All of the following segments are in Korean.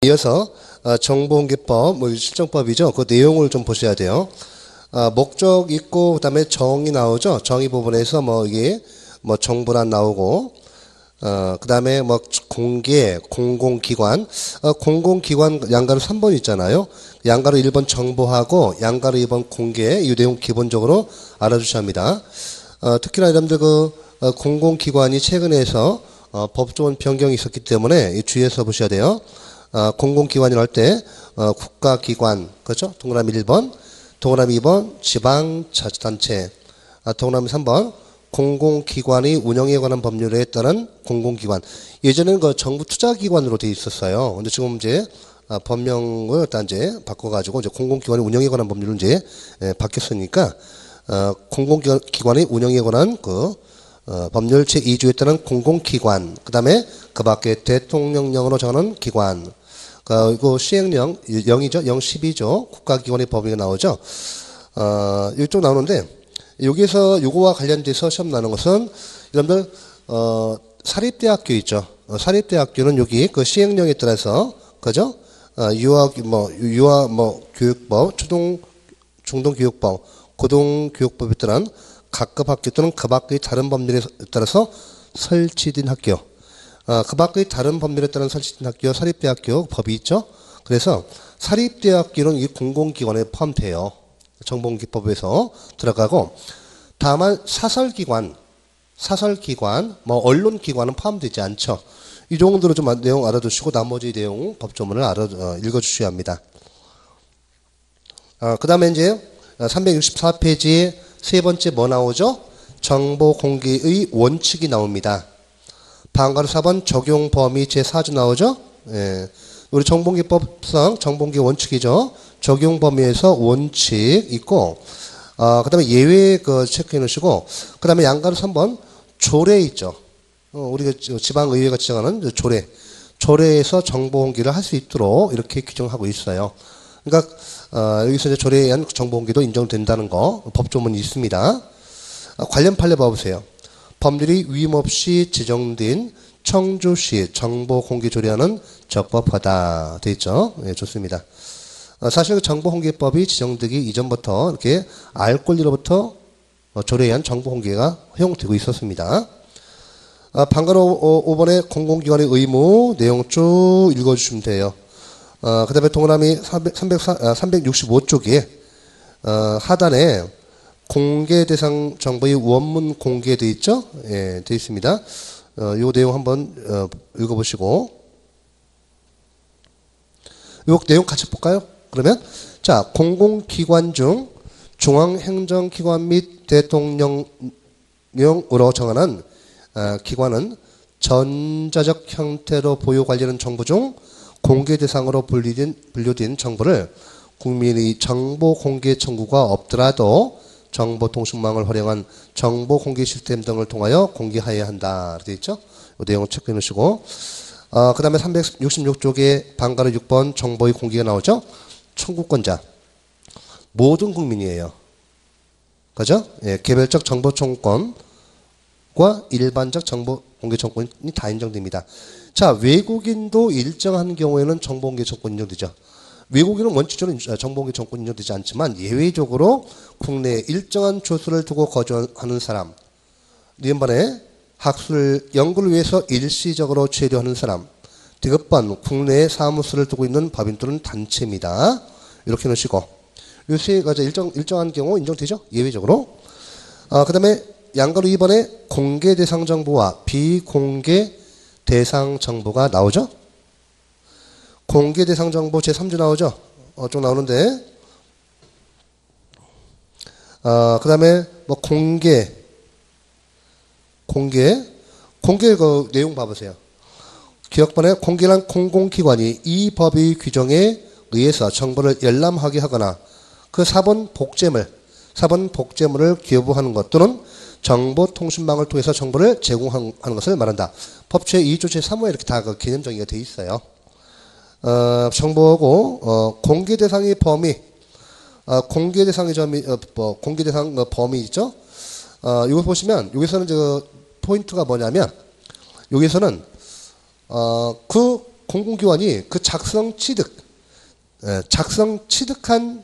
이어서 정보공개법, 실정법이죠. 그 내용을 좀 보셔야 돼요. 목적 있고 그다음에 정의 나오죠. 정의 부분에서 이게 정보란 나오고 그다음에 공개, 공공기관, 공공기관 양가로 3번 있잖아요. 양가로 1번 정보하고 양가로 2번 공개, 이 내용 기본적으로 알아주셔야 합니다. 특히나 여러분들 공공기관이 최근에서 법조원 변경이 있었기 때문에 주의해서 보셔야 돼요. 공공기관이라 할 때 국가기관, 그렇죠? 동그라미 1번, 동그라미 2번 지방자치단체, 동그라미 3번 공공기관의 운영에 관한 법률에 따른 공공기관. 예전에는 정부 투자기관으로 되어 있었어요. 근데 지금 이제 법명을 일단 이제 바꿔가지고 이제 공공기관의 운영에 관한 법률은 이제 바뀌었으니까 공공기관의 운영에 관한 법률 제2조에 따른 공공기관, 그 다음에 그 밖에 대통령령으로 정하는 기관, 이거 시행령 0이죠. 012조 국가기관의 법이 나오죠. 이쪽 나오는데 여기서 요거와 관련돼서 시험 나는 것은 여러분들 사립대학교 있죠. 사립대학교는 여기 시행령에 따라서 그죠? 교육법, 중등교육법, 고등교육법에 따른 각급 학교 또는 그 밖의 다른 법률에 따라서 설치된 학교, 그 밖의 다른 법률에 따른 설치된 학교, 사립대학교 법이 있죠. 그래서 사립대학교는 이 공공기관에 포함돼요. 정보공개법에서 들어가고, 다만 사설기관, 언론기관은 포함되지 않죠. 이 정도로 좀 내용 알아두시고 나머지 내용 법조문을 읽어주셔야 합니다. 그 다음에 이제 364페이지에 세 번째 나오죠? 정보공개의 원칙이 나옵니다. 방가로 4번 적용 범위 제4조 나오죠? 예. 우리 정보공개법상 정보공개 원칙이죠. 적용 범위에서 원칙 있고, 그 다음에 예외 체크해 놓으시고, 그 다음에 양가로 3번 조례 있죠. 우리가 지방의회가 지정하는 조례에서 정보공개를 할 수 있도록 이렇게 규정하고 있어요. 그러니까 여기서 이제 조례에 의한 정보공개도 인정된다는 거 법조문이 있습니다. 관련 판례 봐보세요. 법률이 위임없이 제정된 청주시 정보공개 조례안은 적법하다 돼 있죠. 네, 좋습니다. 사실 정보공개법이 지정되기 이전부터 이렇게 알 권리로부터 조례에 의한 정보공개가 허용되고 있었습니다. 방가로 5번의 공공기관의 의무 내용 쭉 읽어주시면 돼요. 그 다음에 동그라미 365쪽에 하단에 공개 대상 정보의 원문 공개되어 있죠? 예, 되어 있습니다. 요 내용 한번 읽어보시고 요 내용 같이 볼까요? 그러면 자, 공공기관 중 중앙행정기관 및 대통령령으로 정하는 기관은 전자적 형태로 보유 관리하는 정보 중 공개 대상으로 분류된 정보를 국민의 정보 공개 청구가 없더라도 정보통신망을 활용한 정보공개 시스템 등을 통하여 공개해야 한다. 되어 있죠? 이 내용을 체크해 놓으시고, 그 다음에 366쪽에 방가로 6번 정보의 공개가 나오죠? 청구권자. 모든 국민이에요. 그죠? 예, 개별적 정보 청구권과 일반적 정보 공개 청구권이 다 인정됩니다. 자, 외국인도 일정한 경우에는 정보공개 청구권 인정되죠. 외국인은 원칙적으로 정보공개 청구권 인정되지 않지만 예외적으로 국내에 일정한 주소를 두고 거주하는 사람, 이번에 학술 연구를 위해서 일시적으로 체류하는 사람, 디귿번 국내에 사무소를 두고 있는 법인 또는 단체입니다. 이렇게 놓으시고 이 세 가지 일정한 경우 인정되죠? 예외적으로. 그 다음에 양가로 2번에 공개 대상 정보와 비공개 대상 정보가 나오죠? 공개 대상 정보 제3조 나오죠? 좀 나오는데, 그 다음에 공개 그 내용 봐보세요. 기억번에 공개란 공공기관이 이 법의 규정에 의해서 정보를 열람하게 하거나 그 사본 복제물을 기여부하는 것 또는 정보통신망을 통해서 정보를 제공하는 것을 말한다. 법 제2조 제3호에 이렇게 다 개념 정의가 되어 있어요. 정보하고 공개 대상의 범위, 공개 대상의 공개 대상 범위 있죠? 이거 보시면 여기서는 포인트가 뭐냐면 여기서는 그 공공기관이 그 작성 취득한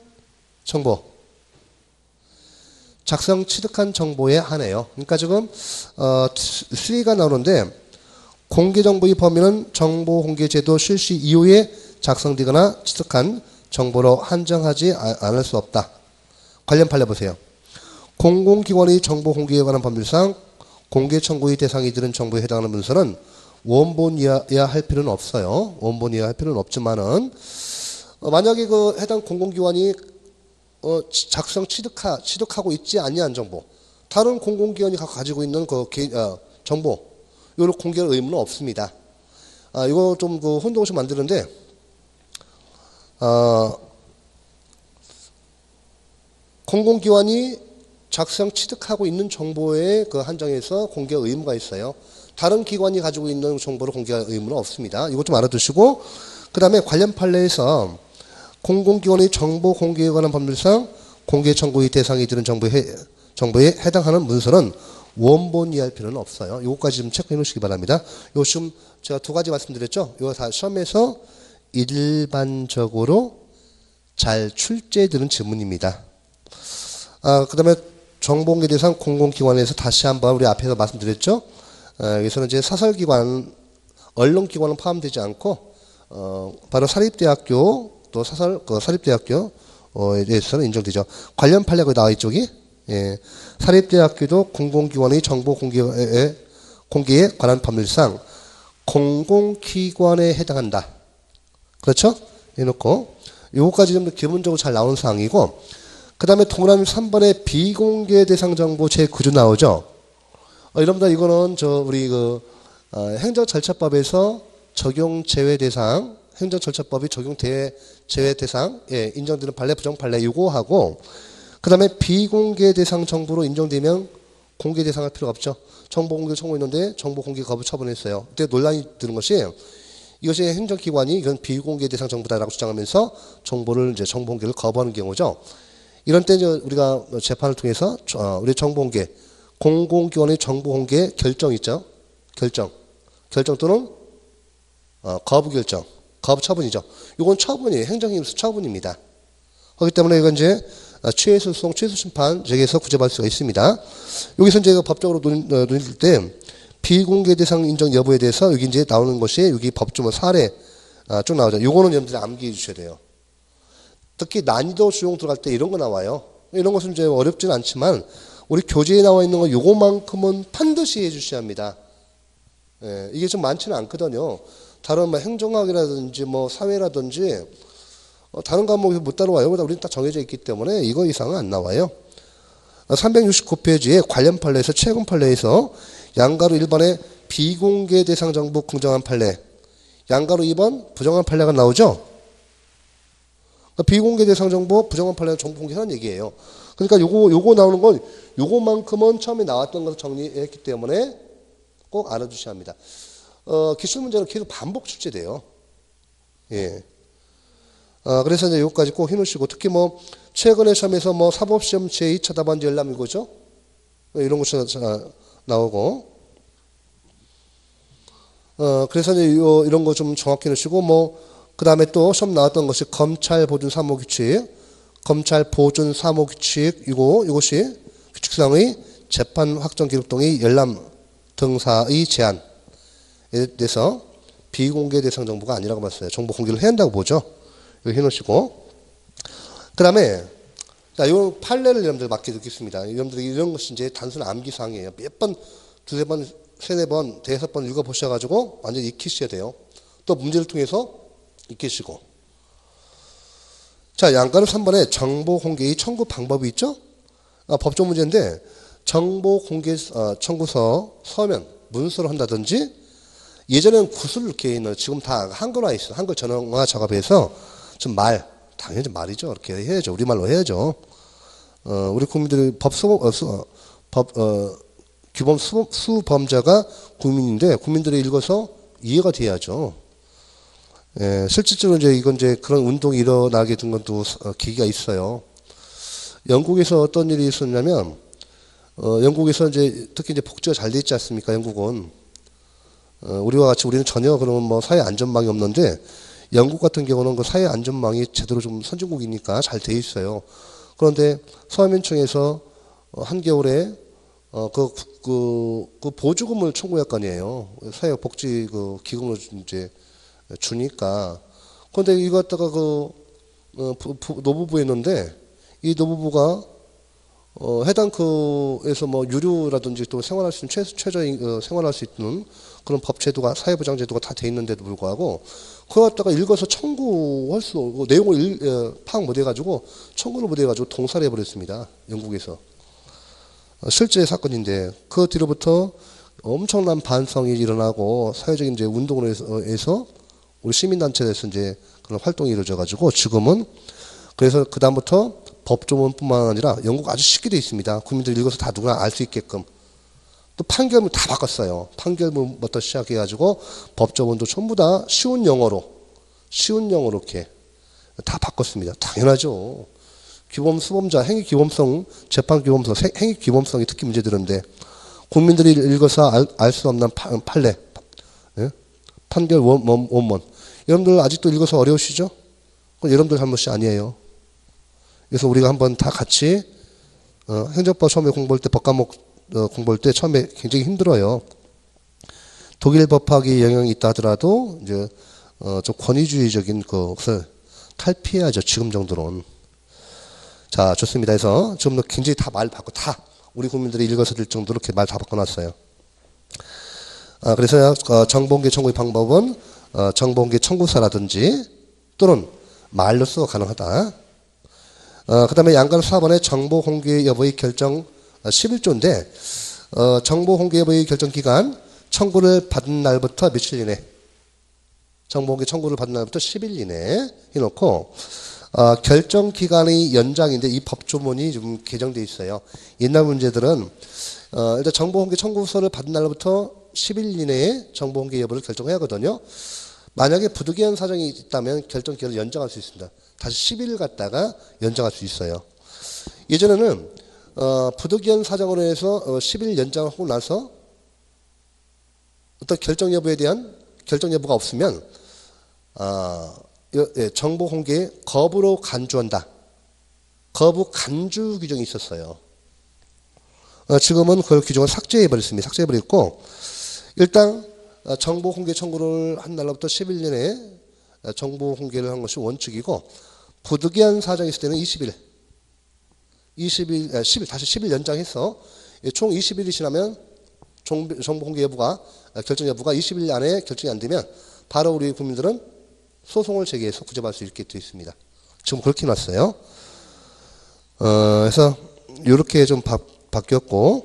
정보에 한해요. 그러니까 지금 3가 나오는데 공개정보의 범위는 정보공개제도 실시 이후에 작성되거나 취득한 정보로 한정하지 않을 수 없다. 관련 판례 보세요. 공공기관의 정보공개에 관한 법률상 공개 청구의 대상이 되는 정보에 해당하는 문서는 원본 이하할 필요는 없어요. 원본 이하할 필요는 없지만은 만약에 그 해당 공공기관이 작성 취득하고 있지 아니한 정보, 다른 공공기관이 가지고 있는 그 정보, 이걸 공개할 의무는 없습니다. 이거 좀 그 혼동을 만드는데, 공공기관이 작성 취득하고 있는 정보에 그 한정해서 공개 의무가 있어요. 다른 기관이 가지고 있는 정보를 공개할 의무는 없습니다. 이거 좀 알아두시고, 그 다음에 관련 판례에서 공공기관의 정보 공개에 관한 법률상 공개 청구의 대상이 되는 정보에 해당하는 문서는 원본 이할 필요는 없어요. 이것까지 좀 체크해 놓으시기 바랍니다. 요 지금 제가 2가지 말씀드렸죠. 이거 다 시험에서 일반적으로 잘 출제되는 질문입니다. 그 다음에 정보공개 대상 공공기관에서 다시 한번 우리 앞에서 말씀드렸죠. 여기서는 이제 사설기관, 언론기관은 포함되지 않고, 바로 사립대학교, 또 사립대학교에 대해서는 인정되죠. 관련 판례가 나와 있죠, 예. 사립대학교도 공공기관의 정보 공개에 관한 법률상 공공기관에 해당한다. 그렇죠? 해놓고, 요거까지 좀 기본적으로 잘 나오는 사항이고, 그 다음에 동그라미 3번에 비공개 대상 정보 제9조 나오죠? 여러분들 이거는 우리 행정절차법에서 적용 제외 대상, 행정절차법이 적용 제외 대상, 예, 인정되는 판례, 부정 판례 요거하고, 그 다음에 비공개 대상 정보로 인정되면 공개 대상 할 필요가 없죠. 정보 공개 청구했는데 정보 공개 거부 처분했어요. 그때 논란이 드는 것이 이것이 행정기관이 이건 비공개 대상 정보다라고 주장하면서 정보 공개를 거부하는 경우죠. 이런 때 우리가 재판을 통해서 우리 정보 공개, 공공기관의 정보 공개 결정 있죠. 결정 또는 거부 결정, 거부 처분이죠. 이건 처분이에요. 행정임수 처분입니다. 그렇기 때문에 이건 이제 취해소송, 취소심판 저기에서 구제받을 수가 있습니다. 여기서 이제 법적으로 논의될 때 비공개 대상 인정 여부에 대해서 여기 이제 나오는 것이 여기 법조문 사례 쭉 나오죠. 요거는 여러분들이 암기해 주셔야 돼요. 특히 난이도 수용 들어갈 때 이런 거 나와요. 이런 것은 이제 어렵진 않지만 우리 교재에 나와 있는 거 요거만큼은 반드시 해 주셔야 합니다. 예, 이게 좀 많지는 않거든요. 다른 뭐 행정학이라든지 뭐 사회라든지 다른 과목에서 못 따라와요. 우리는 딱 정해져 있기 때문에 이거 이상은 안 나와요. 369페이지에 관련 판례에서 최근 판례에서 양가로 1번에 비공개 대상 정보 긍정한 판례, 양가로 2번 부정한 판례가 나오죠. 그러니까 비공개 대상 정보 부정한 판례는 정보 공개하는 얘기예요. 그러니까 요거 나오는 건 요거만큼은 처음에 나왔던 것을 정리했기 때문에 꼭 알아두셔야 합니다. 기출 문제는 계속 반복 출제돼요. 예. 그래서 이제 요거까지 꼭 해놓으시고, 특히 뭐 최근에 시험에서 뭐 사법시험 제2차 답안지 열람 이거죠. 이런 거 나오고, 그래서 이제 이런 거 좀 정확히 해놓으시고, 뭐 그 다음에 또 시험 나왔던 것이 검찰 보존 사무 규칙, 이것이 규칙상의 재판 확정 기록 등의 열람 등사의 제한에 대해서 비공개 대상 정보가 아니라고 봤어요. 정보 공개를 해야 한다고 보죠. 이거 해놓으시고. 그 다음에, 자, 요 판례를 여러분들 맡겨 듣겠습니다. 여러분들이 이런 것이 이제 단순 암기사항이에요. 몇 번, 2-3번, 3-4번, 5번 읽어보셔가지고 완전히 익히셔야 돼요. 또 문제를 통해서 익히시고. 자, 양가로 3번에 정보 공개의 청구 방법이 있죠? 법조 문제인데, 정보 공개 청구서, 서면, 문서로 한다든지, 예전에는 구슬을 이렇게 있는, 지금 다 한글화 있어. 한글 전형화 작업해서 좀 당연히 말이죠. 이렇게 해야죠. 우리말로 해야죠. 우리 국민들이 규범 수범자가 국민인데, 국민들이 읽어서 이해가 돼야죠. 예, 실질적으로 이건 그런 운동이 일어나게 된 것도 계기가 있어요. 영국에서 어떤 일이 있었냐면, 영국에서 특히 복지가 잘 돼 있지 않습니까? 영국은. 우리와 같이 우리는 전혀 그런 뭐 사회 안전망이 없는데 영국 같은 경우는 그 사회 안전망이 제대로 좀 선진국이니까 잘 돼 있어요. 그런데 서민층에서 한겨울에 그 보조금을 청구할 거 아니에요. 사회복지 그 기금을 이제 주니까. 그런데 이거 갖다가 노부부에 있는데 이 노부부가 해당 그에서 뭐 유류라든지 또 생활할 수 있는 최저 생활할 수 있는 그런 법제도가 사회보장 제도가 다 돼 있는데도 불구하고 그거 갖다가 읽어서 청구할 수 내용을 파악 못 해가지고 청구를 못 해가지고 동사를 해버렸습니다. 영국에서. 실제 사건인데 그 뒤로부터 엄청난 반성이 일어나고 사회적인 이제 운동을 해서 우리 시민단체에서 이제 그런 활동이 이루어져 가지고 지금은 그래서 그 다음부터 법조문뿐만 아니라 영국 아주 쉽게 돼 있습니다. 국민들 읽어서 다 누구나 알 수 있게끔. 또 판결문 다 바꿨어요. 판결문부터 시작해 가지고 법조문도 전부 다 쉬운 영어로 이렇게 다 바꿨습니다. 당연하죠. 기범수범자 행위기범성 재판기범성 행위기범성이 특히 문제되는데 국민들이 읽어서 알 수 없는 판례 판결 원문 여러분들 아직도 읽어서 어려우시죠? 그건 여러분들 잘못이 아니에요. 그래서 우리가 한번 다 같이 행정법 처음에 공부할 때 법과목 공부할 때 처음에 굉장히 힘들어요. 독일 법학이 영향이 있다 하더라도 이제 좀 권위주의적인 것을 탈피해야죠. 지금 정도로는. 자, 좋습니다. 그래서 지금도 굉장히 다 말 바꿔 다 우리 국민들이 읽어서 들 정도로 이렇게 말 다 바꿔놨어요. 그래서 정보공개 청구의 방법은 정보공개 청구서라든지 또는 말로써 가능하다. 그 다음에 양가로 4번에 정보공개 여부의 결정 11조인데 정보공개 여부의 결정 기간 청구를 받은 날부터 며칠 이내 정보공개 청구를 받은 날부터 10일 이내 해놓고 결정 기간의 연장인데 이 법조문이 좀 개정되어 있어요. 옛날 문제들은 일단 정보공개 청구서를 받은 날부터 10일 이내에 정보공개 여부를 결정해야 하거든요. 만약에 부득이한 사정이 있다면 결정 기간을 연장할 수 있습니다. 다시 10일 갔다가 연장할 수 있어요. 예전에는 부득이한 사정으로 해서 10일 연장하고 나서 어떤 결정 여부에 대한 결정 여부가 없으면 정보 공개에 거부로 간주한다. 거부 간주 규정이 있었어요. 지금은 그 규정을 삭제해버렸습니다. 삭제해버렸고 일단 정보 공개 청구를 한 날로부터 10일 내에 정보 공개를 한 것이 원칙이고 부득이한 사정이 있을 때는 10일 다시 10일 연장해서 총 20일이 지나면 정보 공개 여부가 결정 여부가 20일 안에 결정이 안 되면 바로 우리 국민들은 소송을 제기해서 구제받을 수 있게 되어 있습니다. 지금 그렇게 놨어요. 그래서 이렇게 좀 바뀌었고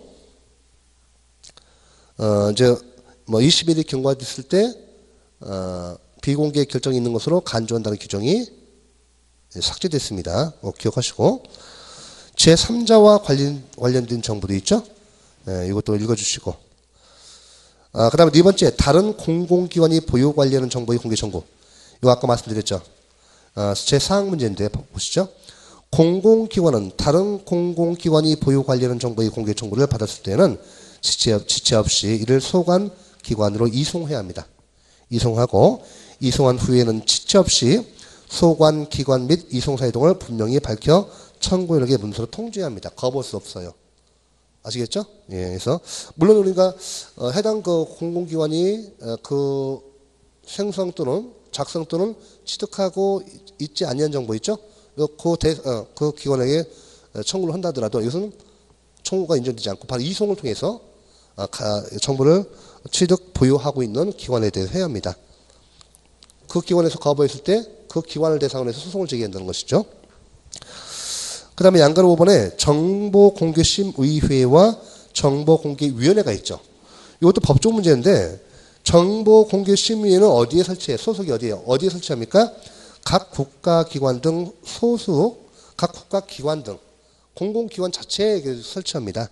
이제 뭐 20일이 경과됐을 때 비공개 결정이 있는 것으로 간주한다는 규정이 삭제됐습니다. 기억하시고 제3자와 관련된 정보도 있죠. 이것도 읽어주시고 그 다음에 네 번째 다른 공공기관이 보유 관리하는 정보의 공개 청구. 이거 아까 말씀드렸죠. 제4항 문제인데 보시죠. 공공기관은 다른 공공기관이 보유 관리하는 정보의 공개 청구를 받았을 때는 지체 없이 이를 소관 기관으로 이송해야 합니다. 이송하고 이송한 후에는 지체 없이 소관 기관 및 이송사 이동을 분명히 밝혀 청구인에게 문서로 통지해야 합니다. 거부할 수 없어요. 아시겠죠? 예, 그래서 물론 우리가 해당 그 공공기관이 그 생성 또는 작성 또는 취득하고 있지 않는 정보 있죠? 그 기관에게 청구를 한다 하더라도 이것은 청구가 인정되지 않고 바로 이송을 통해서 정보를 취득 보유하고 있는 기관에 대해서 해야 합니다. 그 기관에서 거부했을 때 그 기관을 대상으로 해서 소송을 제기한다는 것이죠. 그 다음에 양가로 5번에 정보공개심의회와 정보공개위원회가 있죠. 이것도 법적 문제인데 정보공개심의회는 어디에 설치해요? 소속이 어디에요? 어디에 설치합니까? 각 국가기관 등 소속 각 국가기관 등 공공기관 자체에 설치합니다.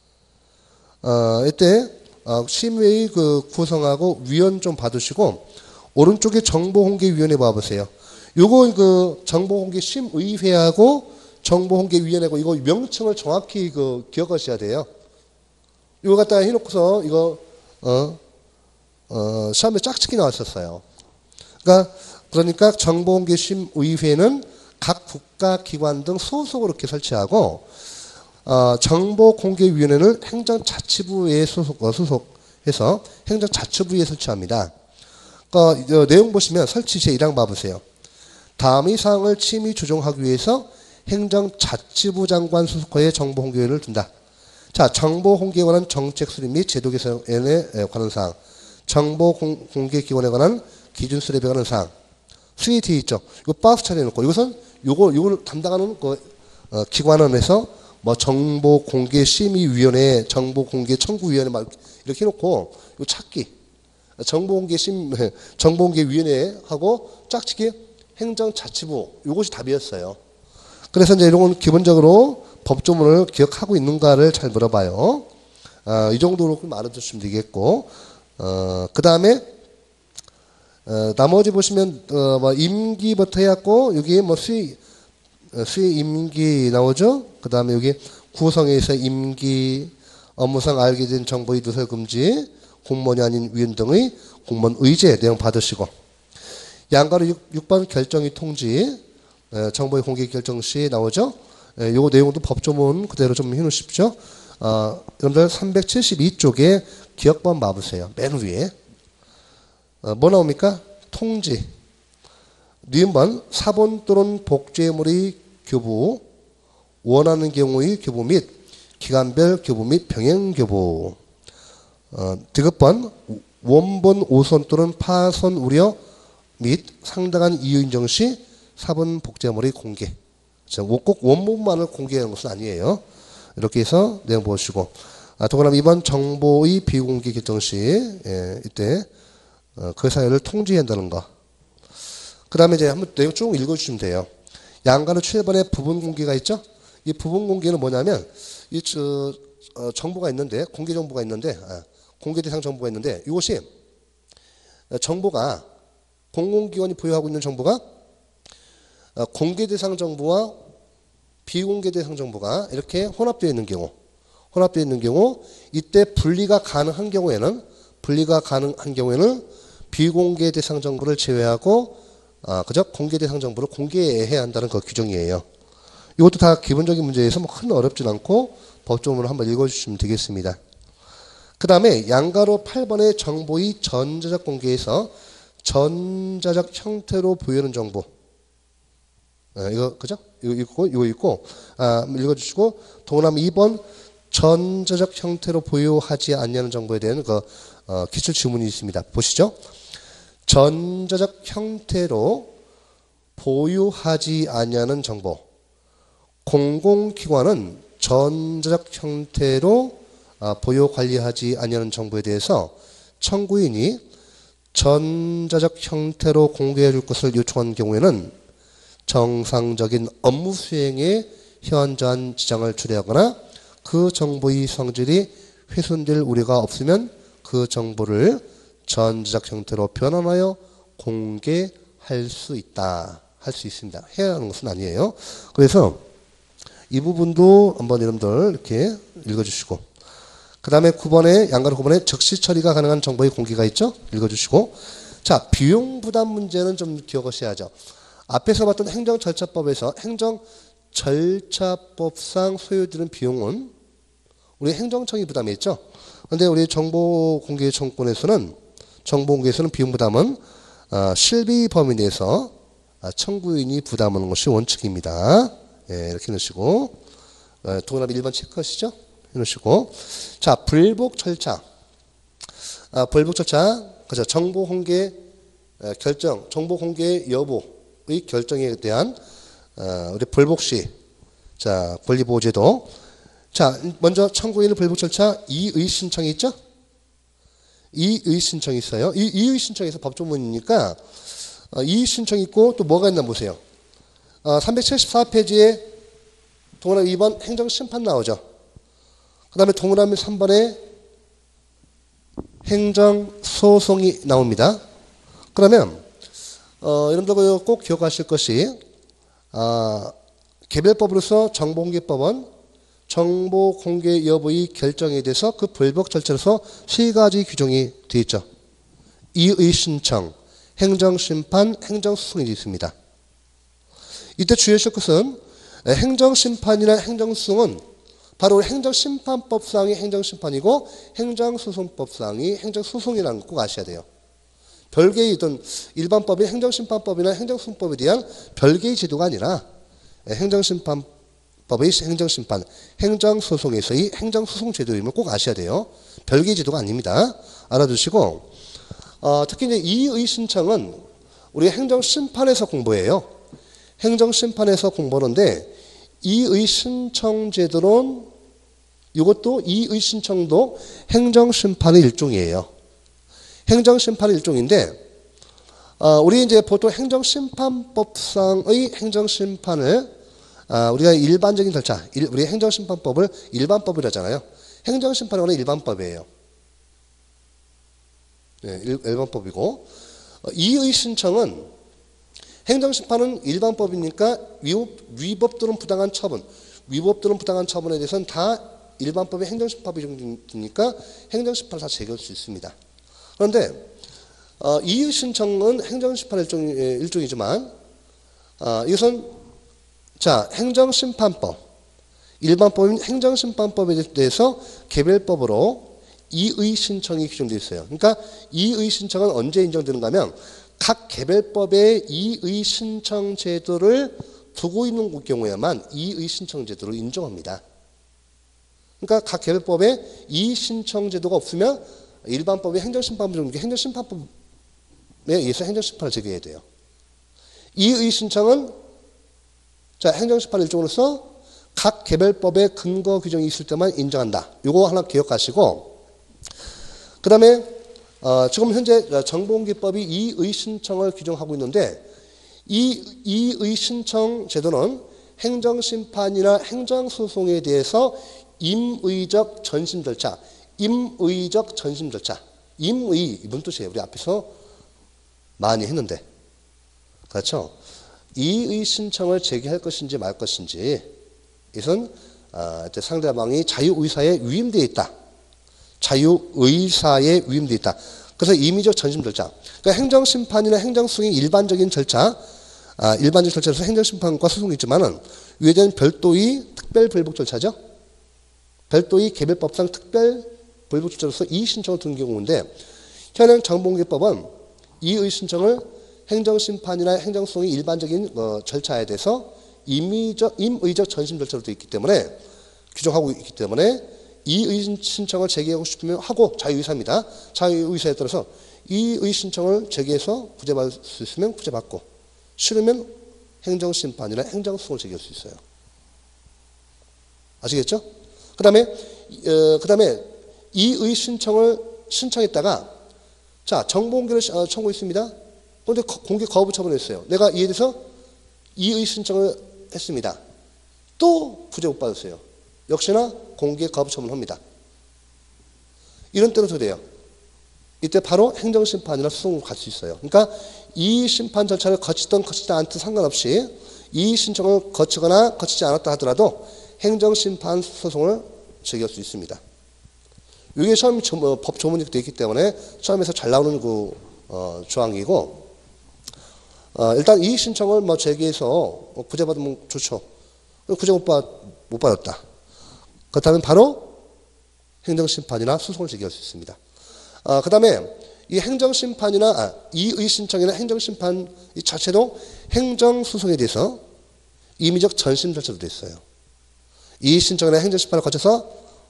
이때 심의회 그 구성하고 위원 좀 받으시고 오른쪽에 정보공개위원회 봐보세요. 요거 그 정보공개심의회하고 정보공개위원회고 이거 명칭을 정확히 기억하셔야 돼요. 이거 갖다가 해놓고서 이거 시험에 짝짓기 나왔었어요. 그러니까 정보공개심의회는 각 국가기관 등 소속으로 이렇게 설치하고, 정보공개위원회는 행정자치부에 소속해서 행정자치부에 설치합니다. 내용 보시면 설치 시 1항 봐보세요. 다음의 사항을 침히 조정하기 위해서 행정자치부 장관 소속하에 정보공개위원회를 둔다. 자, 정보공개에 관한 정책 수립 및 제도 개선에 관한 사항, 정보공개기관에 관한 기준 수립에 관한 사항, 수위 뒤에 있죠. 이거 박스 차려놓고, 이것은 요걸 담당하는 기관원에서 뭐 정보공개심의위원회, 정보공개청구위원회 막 이렇게 해놓고, 요 찾기. 정보공개위원회하고 짝짓기 행정자치부, 요것이 답이었어요. 그래서 이제 이런 건 기본적으로 법조문을 기억하고 있는가를 잘 물어봐요. 이 정도로 알아두시면 되겠고, 그 다음에, 나머지 보시면, 뭐, 임기부터 해갖고, 여기 뭐, 수의 임기 나오죠? 그 다음에 여기 구성에서 임기, 업무상 알게 된 정보의 누설 금지, 공무원이 아닌 위원 등의 공무원 의제 내용 받으시고, 양가로 6번 결정의 통지, 정보의 공개 결정 시 나오죠? 요거 내용도 법조문 그대로 좀 해놓으십시오. 여러분들 372쪽에 기억번 봐보세요. 맨 위에. 뭐 나옵니까? 통지. 니은번 사본 또는 복제물의 교부, 원하는 경우의 교부 및 기간별 교부 및 병행 교부. 디귿번 원본 오손 또는 파손 우려 및 상당한 이유 인정 시 사본 복제물의 공개. 꼭 원본만을 공개하는 것은 아니에요. 이렇게 해서 내용 보시고, 동그라미 2번 정보의 비공개 결정 시 이때 그 사유를 통지한다는 거. 그 다음에 이제 한번 내용 쭉 읽어주시면 돼요. 양가로 7번에 부분 공개가 있죠. 이 부분 공개는 뭐냐면 이 정보가 있는데, 공개 정보가 있는데, 공개 대상 정보가 있는데, 이것이 정보가 공공기관이 보유하고 있는 정보가 공개 대상 정보와 비공개 대상 정보가 이렇게 혼합되어 있는 경우, 이때 분리가 가능한 경우에는 비공개 대상 정보를 제외하고, 그저 공개 대상 정보를 공개해야 한다는 그 규정이에요. 이것도 다 기본적인 문제에서 뭐 큰 어렵진 않고 법조문을 한번 읽어주시면 되겠습니다. 그 다음에 양가로 8번의 정보의 전자적 공개에서 전자적 형태로 보이는 정보. 이거, 그죠? 이거 있고, 읽어주시고, 동그라미 2번, 전자적 형태로 보유하지 않냐는 정보에 대한 기출 지문이 있습니다. 보시죠. 전자적 형태로 보유하지 않냐는 정보. 공공기관은 전자적 형태로 보유 관리하지 않냐는 정보에 대해서 청구인이 전자적 형태로 공개해 줄 것을 요청한 경우에는 정상적인 업무 수행에 현저한 지장을 초래하거나 그 정보의 성질이 훼손될 우려가 없으면 그 정보를 전자적 형태로 변환하여 공개할 수 있다. 할 수 있습니다. 해야 하는 것은 아니에요. 그래서 이 부분도 한번 여러분들 이렇게 읽어주시고, 그 다음에 9번에, 양가로 9번에 즉시 처리가 가능한 정보의 공개가 있죠? 읽어주시고. 자, 비용 부담 문제는 좀 기억하셔야죠. 앞에서 봤던 행정절차법에서 행정절차법상 소요되는 비용은 우리 행정청이 부담했죠? 그런데 우리 정보공개청구에서는 비용 부담은 실비 범위 내에서 청구인이 부담하는 것이 원칙입니다. 이렇게 넣으시고, 동그라미 1번 체크하시죠? 해놓으시고. 자, 불복 절차. 그죠. 정보 공개 결정, 정보 공개 여부의 결정에 대한, 우리 불복 시, 자, 권리보호제도. 자, 먼저 청구인의 불복 절차, 이의 신청이 있죠? 이의 신청이 있어요. 이의 신청에서 법조문이니까, 이의 신청이 있고, 또 뭐가 있나 보세요. 374페이지에 동그라미 2번 행정심판 나오죠. 그 다음에 동그라미 3번에 행정소송이 나옵니다. 그러면 여러분들 꼭 기억하실 것이 개별법으로서 정보공개법은 정보공개 여부의 결정에 대해서 그 불복 절차로서 3가지 규정이 되어 있죠. 이의 신청, 행정심판, 행정소송이 있습니다. 이때 주의하실 것은 행정심판이나 행정소송은 바로 행정심판법상이 행정심판이고 행정소송법상이 행정소송이라는 거 꼭 아셔야 돼요. 별개의 어떤 일반법인 행정심판법이나 행정소송법에 대한 별개의 제도가 아니라 행정심판법의 행정심판, 행정소송에서의 행정소송 제도임을 꼭 아셔야 돼요. 별개의 제도가 아닙니다. 알아두시고 특히 이제 이의 신청은 우리 행정심판에서 공부해요. 행정심판에서 공부하는데 이의 신청 제도는 이것도 이의 신청도 행정심판의 일종이에요. 행정심판의 일종인데 우리 이제 보통 행정심판법상의 행정심판을 우리가 일반적인 절차, 우리 행정심판법을 일반법이라 하잖아요. 행정심판은 일반법이에요. 네, 일반법이고 이의 신청은 행정심판은 일반법이니까 위법 또는 부당한 처분, 위법 또는 부당한 처분에 대해서는 다 일반법의 행정심판이니까 행정심판을 다 제기할 수 있습니다. 그런데 이의 신청은 행정심판 일종이지만 이것은 자 행정심판법, 일반법인 행정심판법에 대해서 개별법으로 이의 신청이 규정되어 있어요. 그러니까 이의 신청은 언제 인정되는가 하면 각 개별법의 이의 신청 제도를 두고 있는 경우에만 이의 신청 제도를 인정합니다. 그러니까 각 개별법에 이의 신청 제도가 없으면 일반법의 행정심판법에 의해서 행정심판을 제기해야 돼요. 이의 신청은 자 행정심판 일종으로서 각 개별법의 근거 규정이 있을 때만 인정한다. 이거 하나 기억하시고 그 다음에 지금 현재 정보공개법이 이의 신청을 규정하고 있는데 이의 신청 제도는 행정심판이나 행정소송에 대해서 임의적 전심 절차, 임의적 전심 절차, 임의 이런 뜻이에요. 우리 앞에서 많이 했는데 그렇죠? 이의 신청을 제기할 것인지 말 것인지 이것은 상대방이 자유의사에 위임되어 있다. 자유의사에 위임되어 있다. 그래서 임의적 전심 절차. 그러니까 행정심판이나 행정소송의 일반적인 절차, 일반적 절차에서 행정심판과 소송이 있지만은 위에 대한 별도의 특별불복 절차죠. 별도의 개별법상 특별불복 절차로서 이의 신청을 둔 경우인데 현행 정보공개법은 이의 신청을 행정심판이나 행정소송의 일반적인 절차에 대해서 임의적 전심 절차로 되어 있기 때문에 규정하고 있기 때문에 이의 신청을 제기하고 싶으면 하고 자유의사입니다. 자유의사에 따라서 이의 신청을 제기해서 구제받을 수 있으면 구제받고 싫으면 행정심판이나 행정소송을 제기할 수 있어요. 아시겠죠? 그 다음에 이의 신청을 신청했다가 자 정보공개를 청구했습니다. 그런데 공개 거부 처분을 했어요. 내가 이에 대해서 이의 신청을 했습니다. 또 구제 못 받았어요. 역시나 공개 거부 처분합니다. 이런 때는 어떻게 돼요? 이때 바로 행정심판이나 소송으로 갈 수 있어요. 그러니까 이 심판 절차를 거치든 거치지 않든 상관없이 이 신청을 거치거나 거치지 않았다 하더라도 행정심판 소송을 제기할 수 있습니다. 이게 처음 법 조문이 되어 있기 때문에 처음에서 잘 나오는 조항이고 일단 이 신청을 제기해서 구제받으면 좋죠. 구제 못 받았다. 그렇다면 바로 행정심판이나 소송을 제기할 수 있습니다. 그 다음에 이 행정심판이나 이의 신청이나 행정심판 이 자체도 행정소송에 대해서 임의적 전심 절차도 되어 있어요. 이의 신청이나 행정심판을 거쳐서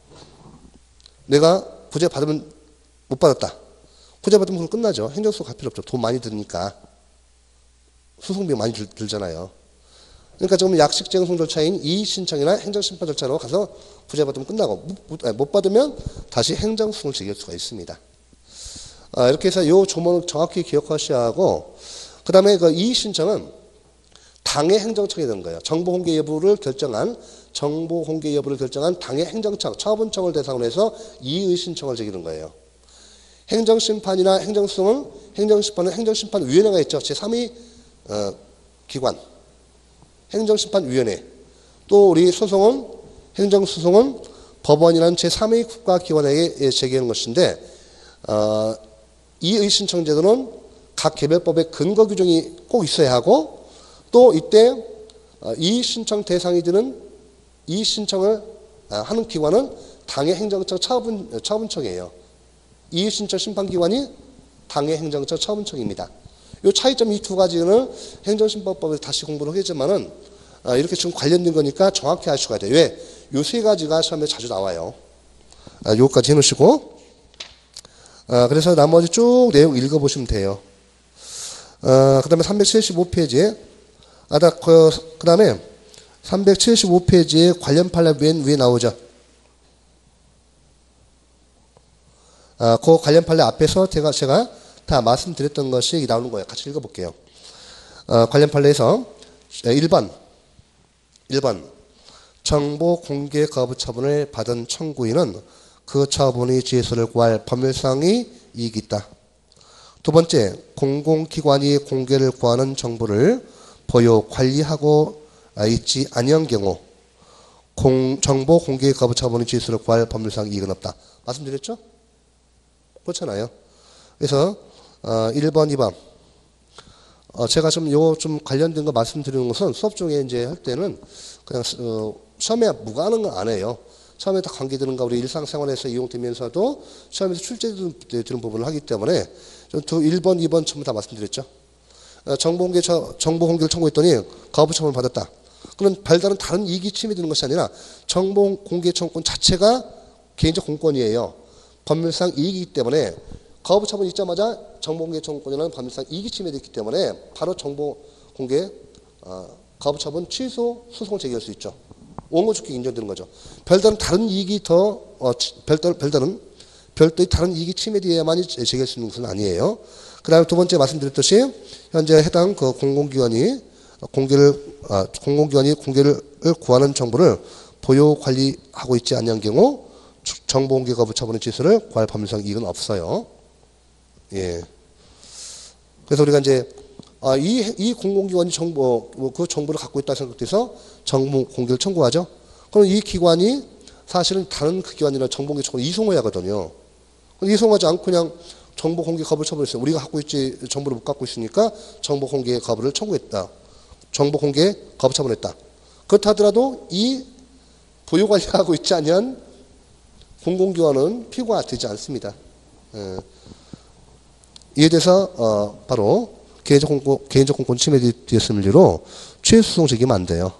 내가 구제 받으면 못 받았다. 구제 받으면 그럼 끝나죠. 행정소송 갈 필요 없죠. 돈 많이 드니까. 소송비 많이 들잖아요. 그러니까 지금 약식쟁송 절차인 이의 신청이나 행정심판 절차로 가서 구제 받으면 끝나고 못 받으면 다시 행정소송을 제기할 수가 있습니다. 이렇게 해서 이 조문을 정확히 기억하셔야 하고 그 다음에 그 이의 신청은 당의 행정청이 되는 거예요. 정보공개 여부를 결정한 당의 행정청, 처분청을 대상으로 해서 이의 신청을 제기하는 거예요. 행정심판이나 행정소송은 행정심판위원회가 있죠. 제3위 기관 행정심판위원회 또 우리 행정소송은 법원이라는 제3위 국가기관에게 제기하는 것인데 이의 신청 제도는 각 개별법의 근거 규정이 꼭 있어야 하고 또 이때 이 신청 대상이 되는 이 신청을 하는 기관은 당해 행정처 처분청이에요. 이 신청 심판기관이 당해 행정처 처분청입니다. 이 차이점 이 두 가지는 행정심판법에서 다시 공부를 하겠지만은 이렇게 지금 관련된 거니까 정확히 아셔야 돼요. 왜? 이 세 가지가 시험에 자주 나와요. 요거까지 해놓으시고 그래서 나머지 쭉 내용 읽어보시면 돼요. 그 다음에 375페이지에 그 다음에 375페이지에 관련 판례 맨 위에 나오죠. 그 관련 판례 앞에서 제가 다 말씀드렸던 것이 나오는 거예요. 같이 읽어볼게요. 관련 판례에서 1번 정보 공개 거부 처분을 받은 청구인은 그 처분의 취소를 구할 법률상의 이익이 있다. 두 번째, 공공기관이 공개를 구하는 정보를 보유, 관리하고 있지 아니한 경우 정보 공개 거부 처분의 취소를 구할 법률상 이익은 없다. 말씀드렸죠? 그렇잖아요. 그래서 1번, 2번 제가 좀 관련된 거 말씀드리는 것은 수업 중에 이제 할 때는 그냥 시험에 무관한 건 안 해요. 시험에 다 관계되는 거 우리 일상생활에서 이용되면서도 시험에서 출제되는 부분을 하기 때문에 1번, 2번 전부 다 말씀드렸죠. 정보 공개를 청구했더니 거부 처분을 받았다. 그럼 별다른 다른 이익이 침해되는 것이 아니라 정보 공개 청구권 자체가 개인적 공권이에요. 법률상 이익이기 때문에 거부 처분이 있자마자 정보 공개 청구권이라는 법률상 이익이 침해됐기 때문에 바로 정보 공개 거부 처분 취소 소송을 제기할 수 있죠. 원고 주객 인정되는 거죠. 별다른 다른 이익이 별도의 다른 이익이 침해되어야만이 제기할 수 있는 것은 아니에요. 그 다음에 두 번째 말씀드렸듯이 현재 해당 그 공공기관이 공개를 구하는 정보를 보유 관리하고 있지 않는 경우 정보 공개 거부 처분의 취소를 구할 법률상 이익은 없어요. 예. 그래서 우리가 이제 이 공공기관이 그 정보를 갖고 있다 생각돼서 정보 공개를 청구하죠. 그럼 이 기관이 사실은 다른 그 기관이나 정보 공개 청구를 이송해야 하거든요. 이송하지 않고 그냥 정보 공개 거부 처분했어요. 우리가 갖고 있지 정보를 못 갖고 있으니까 정보 공개 거부를 청구했다. 정보 공개 거부 처분했다. 그렇다 하더라도 이 보유 관리하고 있지 않은 공공기관은 피고가 되지 않습니다. 이에 대해서 바로 개인적 공권 침해되었음을 이유로 취소소송 제기하면 안 돼요.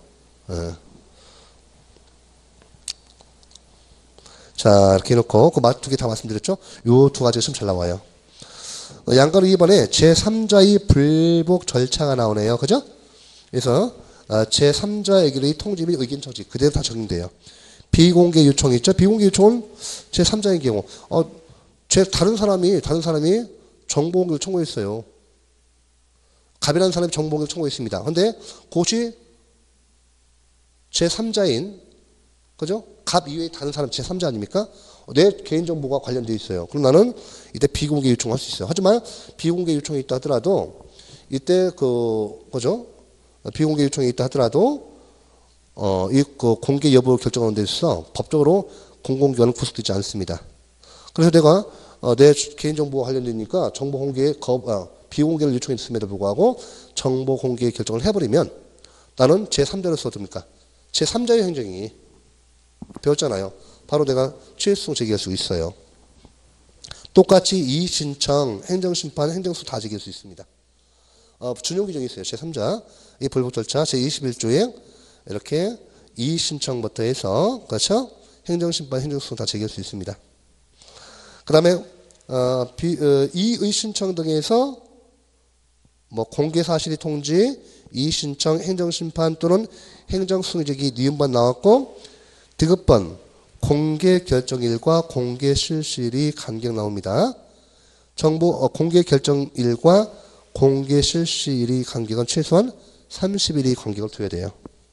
자, 이렇게 해놓고 그 두 개 다 말씀드렸죠? 요 두 가지가 좀 잘 나와요. 양가로 2번에 제3자의 불복 절차가 나오네요. 그죠? 그래서 제3자에게의 통지 및 의견 처지 그대로 다 적용돼요. 비공개 요청이 있죠? 비공개 요청은 제3자의 경우 다른 사람이 정보 공개를 청구했어요. 갑이라는 사람이 정보 공개를 청구했습니다. 그런데 그것이 제3자인 그죠? 갑 이외에 다른 사람 제3자 아닙니까? 내 개인정보가 관련되어 있어요. 그럼 나는 이때 비공개 요청할 수 있어요. 하지만 비공개 요청이 있다 하더라도 이때 그죠? 비공개 요청이 있다 하더라도 이 공개 여부를 결정하는 데 있어서 법적으로 공공기관은 구속되지 않습니다. 그래서 내가 내 개인정보와 관련되니까 정보 공개 비공개를 요청했음에도 불구하고 정보 공개 결정을 해버리면 나는 제3자로서 됩니까? 제3자의 행정이 배웠잖아요. 바로 내가 취소소송 제기할 수 있어요. 똑같이 이의신청, 행정심판, 행정소 다 제기할 수 있습니다. 준용 규정이 있어요. 제3자, 이 불복 절차 제21조에 이렇게 이의신청부터 해서 그렇죠? 행정심판, 행정소 다 제기할 수 있습니다. 그 다음에 이의신청 등에서 공개사실이 통지, 이의신청, 행정심판 또는 행정소송제기 니은번 나왔고 디귿번 공개결정일과 공개실시일이 간격 나옵니다. 정보 공개결정일과 공개실시일이 간격은 최소한 30일이 간격을 둬야 돼요.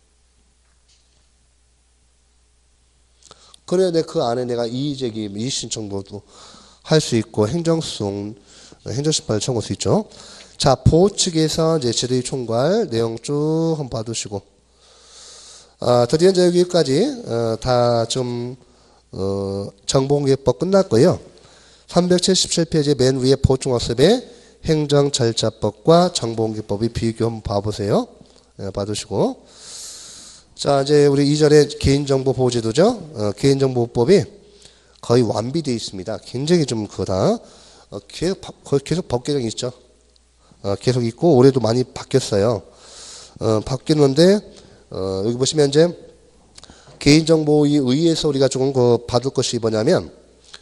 그래야 그 안에 내가 이의제기, 이의신청도 할 수 있고 행정소송, 행정심판을 청구할 수 있죠. 자, 보호 측에서 이제 제도의 총괄 내용 쭉 한번 봐두시고 드디어 이제 여기까지 다 좀 정보공개법 끝났고요. 377페이지 맨 위에 보충학습의 행정절차법과 정보공개법의 비교 한번 봐보세요. 봐두시고. 자, 이제 우리 2절에 개인정보보호제도죠. 개인정보법이 거의 완비되어 있습니다. 굉장히 좀 그거다. 계속 법 개정이 있죠. 계속 있고, 올해도 많이 바뀌었어요. 바뀌었는데, 여기 보시면 이제 개인정보에 의해서 우리가 조금 받을 것이 뭐냐면,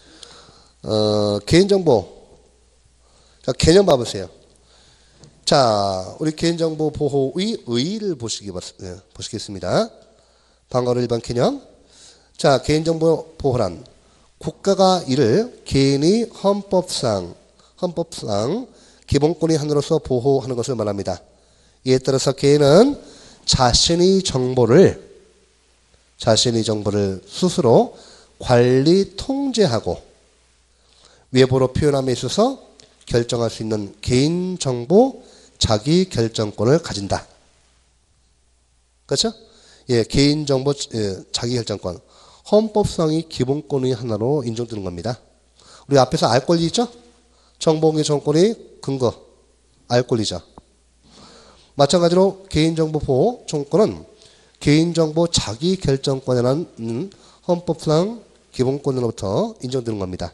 개인정보. 자, 개념 봐보세요. 자, 우리 개인정보 보호의 의의를 보시겠습니다. 방어를 일반 개념. 자, 개인정보 보호란 국가가 이를 개인이 헌법상 기본권의 하나로서 보호하는 것을 말합니다. 이에 따라서 개인은 자신의 정보를 스스로 관리, 통제하고 외부로 표현함에 있어서 결정할 수 있는 개인정보 자기결정권을 가진다. 그렇죠? 예, 개인정보 자기결정권. 헌법상의 기본권의 하나로 인정되는 겁니다. 우리 앞에서 알 권리 있죠? 정보공개 정권의 근거, 알 권리죠. 마찬가지로 개인정보 보호 정권은 개인정보 자기결정권이라는 헌법상 기본권으로부터 인정되는 겁니다.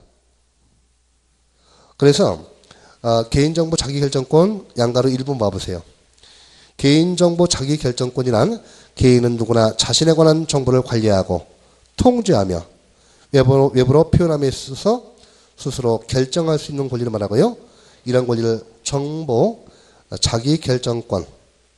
그래서 개인정보 자기결정권 양가로 1번 봐보세요. 개인정보 자기결정권이란 개인은 누구나 자신에 관한 정보를 관리하고 통제하며 외부로 표현함에 있어서 스스로 결정할 수 있는 권리를 말하고요. 이런 권리를 정보 자기결정권,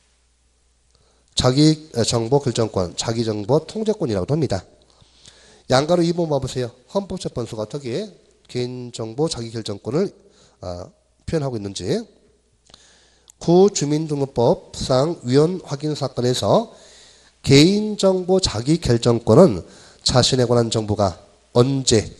자기정보 결정권, 자기정보 통제권이라고 합니다. 양가로 2번 봐보세요. 헌법재판소가 어떻게 개인정보 자기결정권을 표현하고 있는지. 구주민등록법상 위헌 확인 사건에서 개인정보 자기결정권은 자신에 관한 정보가 언제,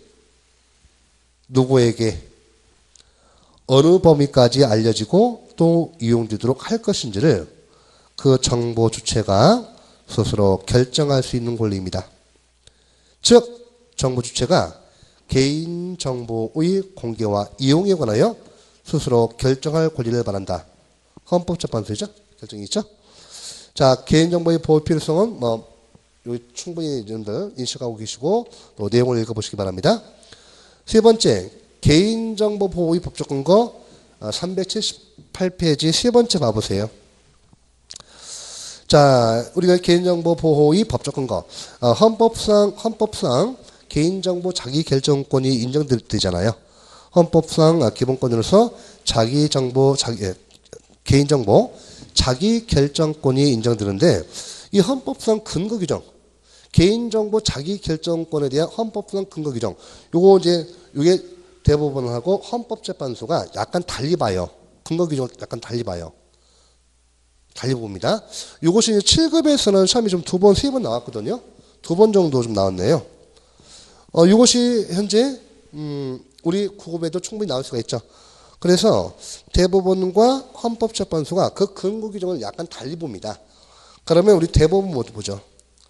누구에게, 어느 범위까지 알려지고 또 이용되도록 할 것인지를 그 정보 주체가 스스로 결정할 수 있는 권리입니다. 즉, 정보 주체가 개인정보의 공개와 이용에 관하여 스스로 결정할 권리를 말한다. 헌법재판소이죠? 결정이 있죠? 자, 개인정보의 보호 필요성은 여기 충분히 여러분들 인식하고 계시고 또 내용을 읽어보시기 바랍니다. 세 번째, 개인정보 보호의 법적 근거 378페이지 세 번째 봐보세요. 자, 우리가 개인정보 보호의 법적 근거 헌법상 개인정보 자기결정권이 인정되잖아요. 헌법상 기본권으로서 개인정보 자기결정권이 인정되는데 이 헌법상 근거 규정, 개인정보 자기결정권에 대한 헌법상 근거 규정, 요게 대법원하고 헌법재판소가 약간 달리 봐요. 근거 규정을 약간 달리 봐요. 달리 봅니다. 요것이 7급에서는 시험이 좀 2번, 3번 나왔거든요. 2번 정도 좀 나왔네요. 이것이 현재 우리 9급에도 충분히 나올 수가 있죠. 그래서 대법원과 헌법재판소가 그 근거 규정을 약간 달리 봅니다. 그러면 우리 대법원 모두 보죠.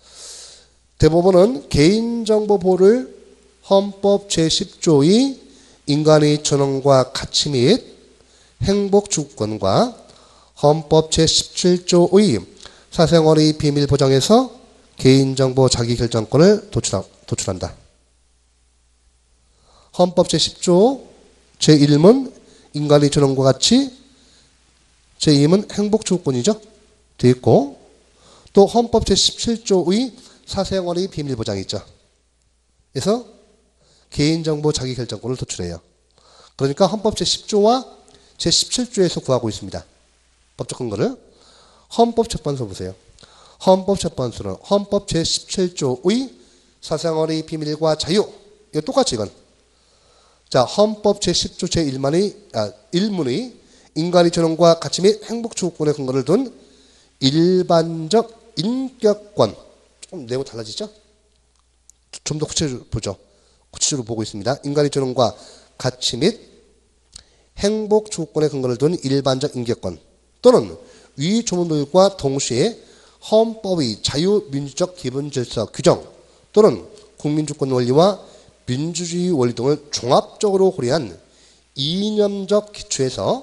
대법원은 개인정보 보호를 헌법 제10조의 인간의 존엄과 가치 및 행복 주권과 헌법 제17조의 사생활의 비밀 보장에서 개인정보 자기결정권을 도출한다. 헌법 제10조 제1문 인간의 존엄과 가치, 제2문 행복 주권이죠. 되어 있고 또 헌법 제17조의 사생활의 비밀 보장이 있죠. 그래서 개인정보 자기결정권을 도출해요. 그러니까 헌법 제10조와 제17조에서 구하고 있습니다. 법적 근거를. 헌법재판소 보세요. 헌법재판소는 헌법 제17조의 사생활의 비밀과 자유, 이거 똑같이 이건. 자, 헌법 제10조 제1문의 인간의 존엄과 가치 및 행복 추구권의 근거를 둔 일반적 인격권. 조금 내용 달라지죠? 좀 더 구체적으로 보죠. 구체적으로 보고 있습니다. 인간의 존엄과 가치 및 행복 추구권의 근거를 둔 일반적 인격권 또는 위 조문들과 동시에 헌법의 자유민주적 기본 질서 규정 또는 국민주권 원리와 민주주의 원리 등을 종합적으로 고려한 이념적 기초에서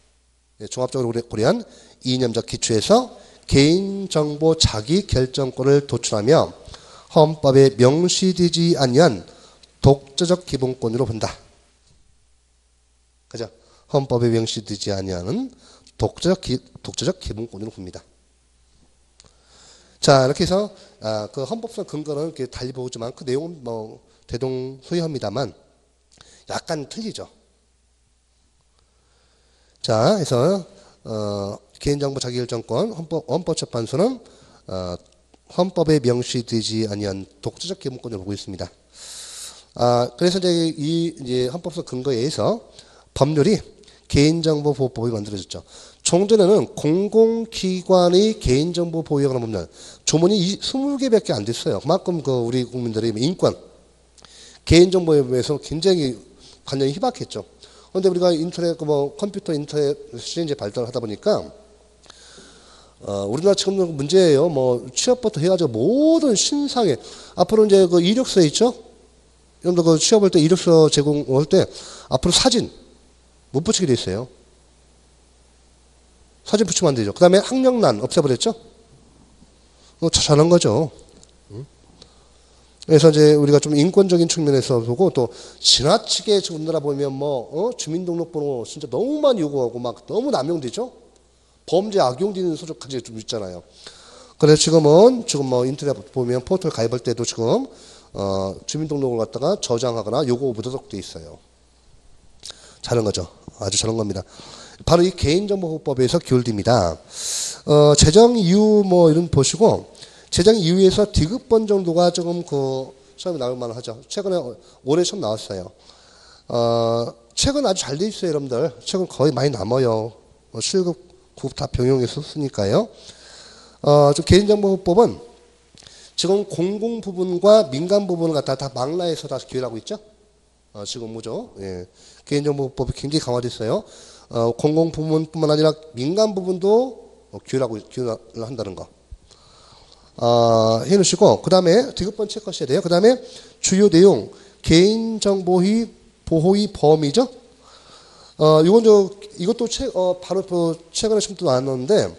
개인정보 자기결정권을 도출하며 헌법에 명시되지 아니한 독자적 기본권으로 본다. 그죠? 헌법에 명시되지 아니하는 독자적 기본권으로 봅니다. 자, 이렇게 해서 그 헌법상 근거는 이렇게 달리 보지만 그 내용은 뭐 대동소이합니다만 약간 틀리죠. 자, 그래서 개인정보 자기결정권 헌법재판소는 헌법에 명시되지 아니한 독자적 기본권을 보고 있습니다. 그래서 이제 헌법상 근거에 의해서 법률이 개인정보보호법이 만들어졌죠. 종전에는 공공기관의 개인정보 보호에 관한 법률 조문이 20개밖에 안 됐어요. 그만큼 우리 국민들의 인권, 개인정보에 대해서 굉장히 관념이 희박했죠. 그런데 우리가 인터넷, 컴퓨터 인터넷이 이제 발달하다 보니까 우리나라 지금 문제예요. 취업부터 해가지고 모든 신상에 앞으로 이제 이력서 있죠. 여러분들 취업할 때 이력서 제공할 때 앞으로 사진 못 붙이게 돼 있어요. 사진 붙이면 안 되죠. 그 다음에 학력란 없애버렸죠? 잘한 거죠. 그래서 이제 우리가 좀 인권적인 측면에서 보고 또 지나치게 우리나라 보면 주민등록번호 진짜 너무 많이 요구하고 막 너무 남용되죠? 범죄 악용되는 소식까지 좀 있잖아요. 그래서 지금 인터넷 보면 포털 가입할 때도 지금 주민등록을 갖다가 저장하거나 요구 묻어놓게 있어요. 잘한 거죠. 아주 잘한 겁니다. 바로 이 개인정보보호법에서 기울입니다. 제정 이유 이런 보시고 제정 이유에서 디귿번 정도가 조금 처음에 나올 만하죠. 최근에 올해 처음 나왔어요. 책은 아주 잘 돼 있어요, 여러분들. 책은 거의 많이 남아요. 실급 국 다 병용해서 쓰니까요. 개인정보보호법은 지금 공공 부분과 민간 부분을 갖다 다 망라해서 다 규율하고 있죠. 지금 뭐죠? 예. 개인정보법이 굉장히 강화됐어요. 공공 부분뿐만 아니라 민간 부분도 규율을 한다는 거. 해놓으시고, 그 다음에 디귿번 체크하셔야 돼요. 그 다음에 주요 내용, 개인정보의 보호의 범위죠. 이것도 바로 최근에 처음 나왔는데,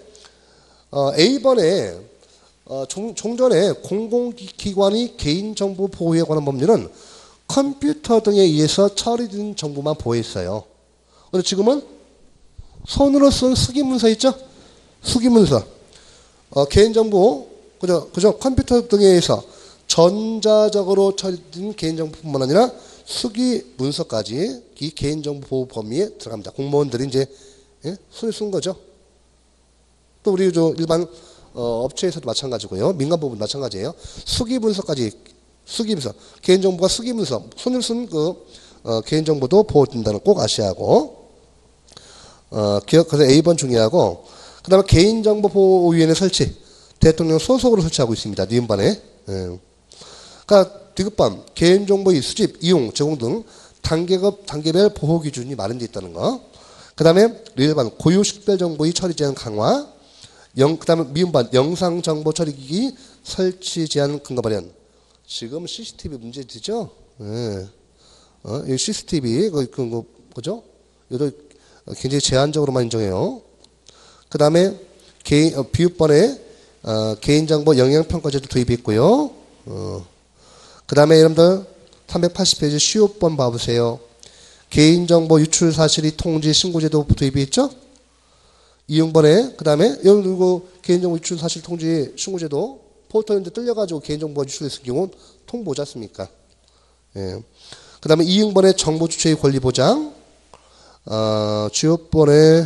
A번에, 종전에 공공기관의 개인정보 보호에 관한 법률은 컴퓨터 등에 의해서 처리된 정보만 보호했어요. 근데 지금은 손으로 쓴 수기문서 있죠? 수기문서. 개인정보, 그죠? 컴퓨터 등에 의해서 전자적으로 처리된 개인정보뿐만 아니라 수기문서까지 이 개인정보 보호 범위에 들어갑니다. 공무원들이 이제, 손에 쓴 거죠. 또 우리 일반, 업체에서도 마찬가지고요. 민간 부분 마찬가지예요. 수기문서까지, 수기문서. 개인정보가 수기문서. 손을 쓴 개인정보도 보호된다는 꼭 아셔야 하고, 그래서 A번 중요하고, 그 다음에 개인정보보호위원회 설치. 대통령 소속으로 설치하고 있습니다. 니은반에. 그러니까 디귿번, 개인정보의 수집, 이용, 제공 등 단계별 보호 기준이 마련되어 있다는 거. 그 다음에 일반 고유식별 정보의 처리 제한 강화. 그 다음에 미음반, 영상정보 처리기기 설치 제한 근거 발현. 지금 CCTV 문제되죠? 예. 이 CCTV, 그죠? 이것도 굉장히 제한적으로만 인정해요. 그 다음에 비읍번에 개인정보 영향평가제도 도입했고요. 그 다음에 여러분들 380페이지 15번 봐보세요. 개인정보 유출 사실이 통지 신고제도 도입했죠? 이용번에 그 다음에 여러분 개인정보 유출 사실 통지 신고제도 포털인데 뚫려가지고 개인정보가 유출됐을 경우는 통보지 않습니까? 예. 그 다음에 이응번에 정보 주체의 권리 보장, 주요번에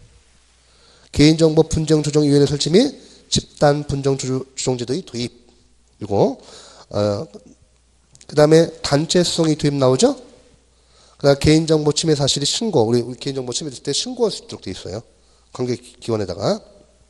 개인정보 분쟁 조정위원회 설치 및 집단 분쟁 조정제도의 도입. 그리고 그 다음에 단체성이 도입 나오죠? 그 다음에 개인정보 침해 사실이 신고, 우리 개인정보 침해됐을 때 신고할 수 있도록 되어 있어요. 관계기관에다가.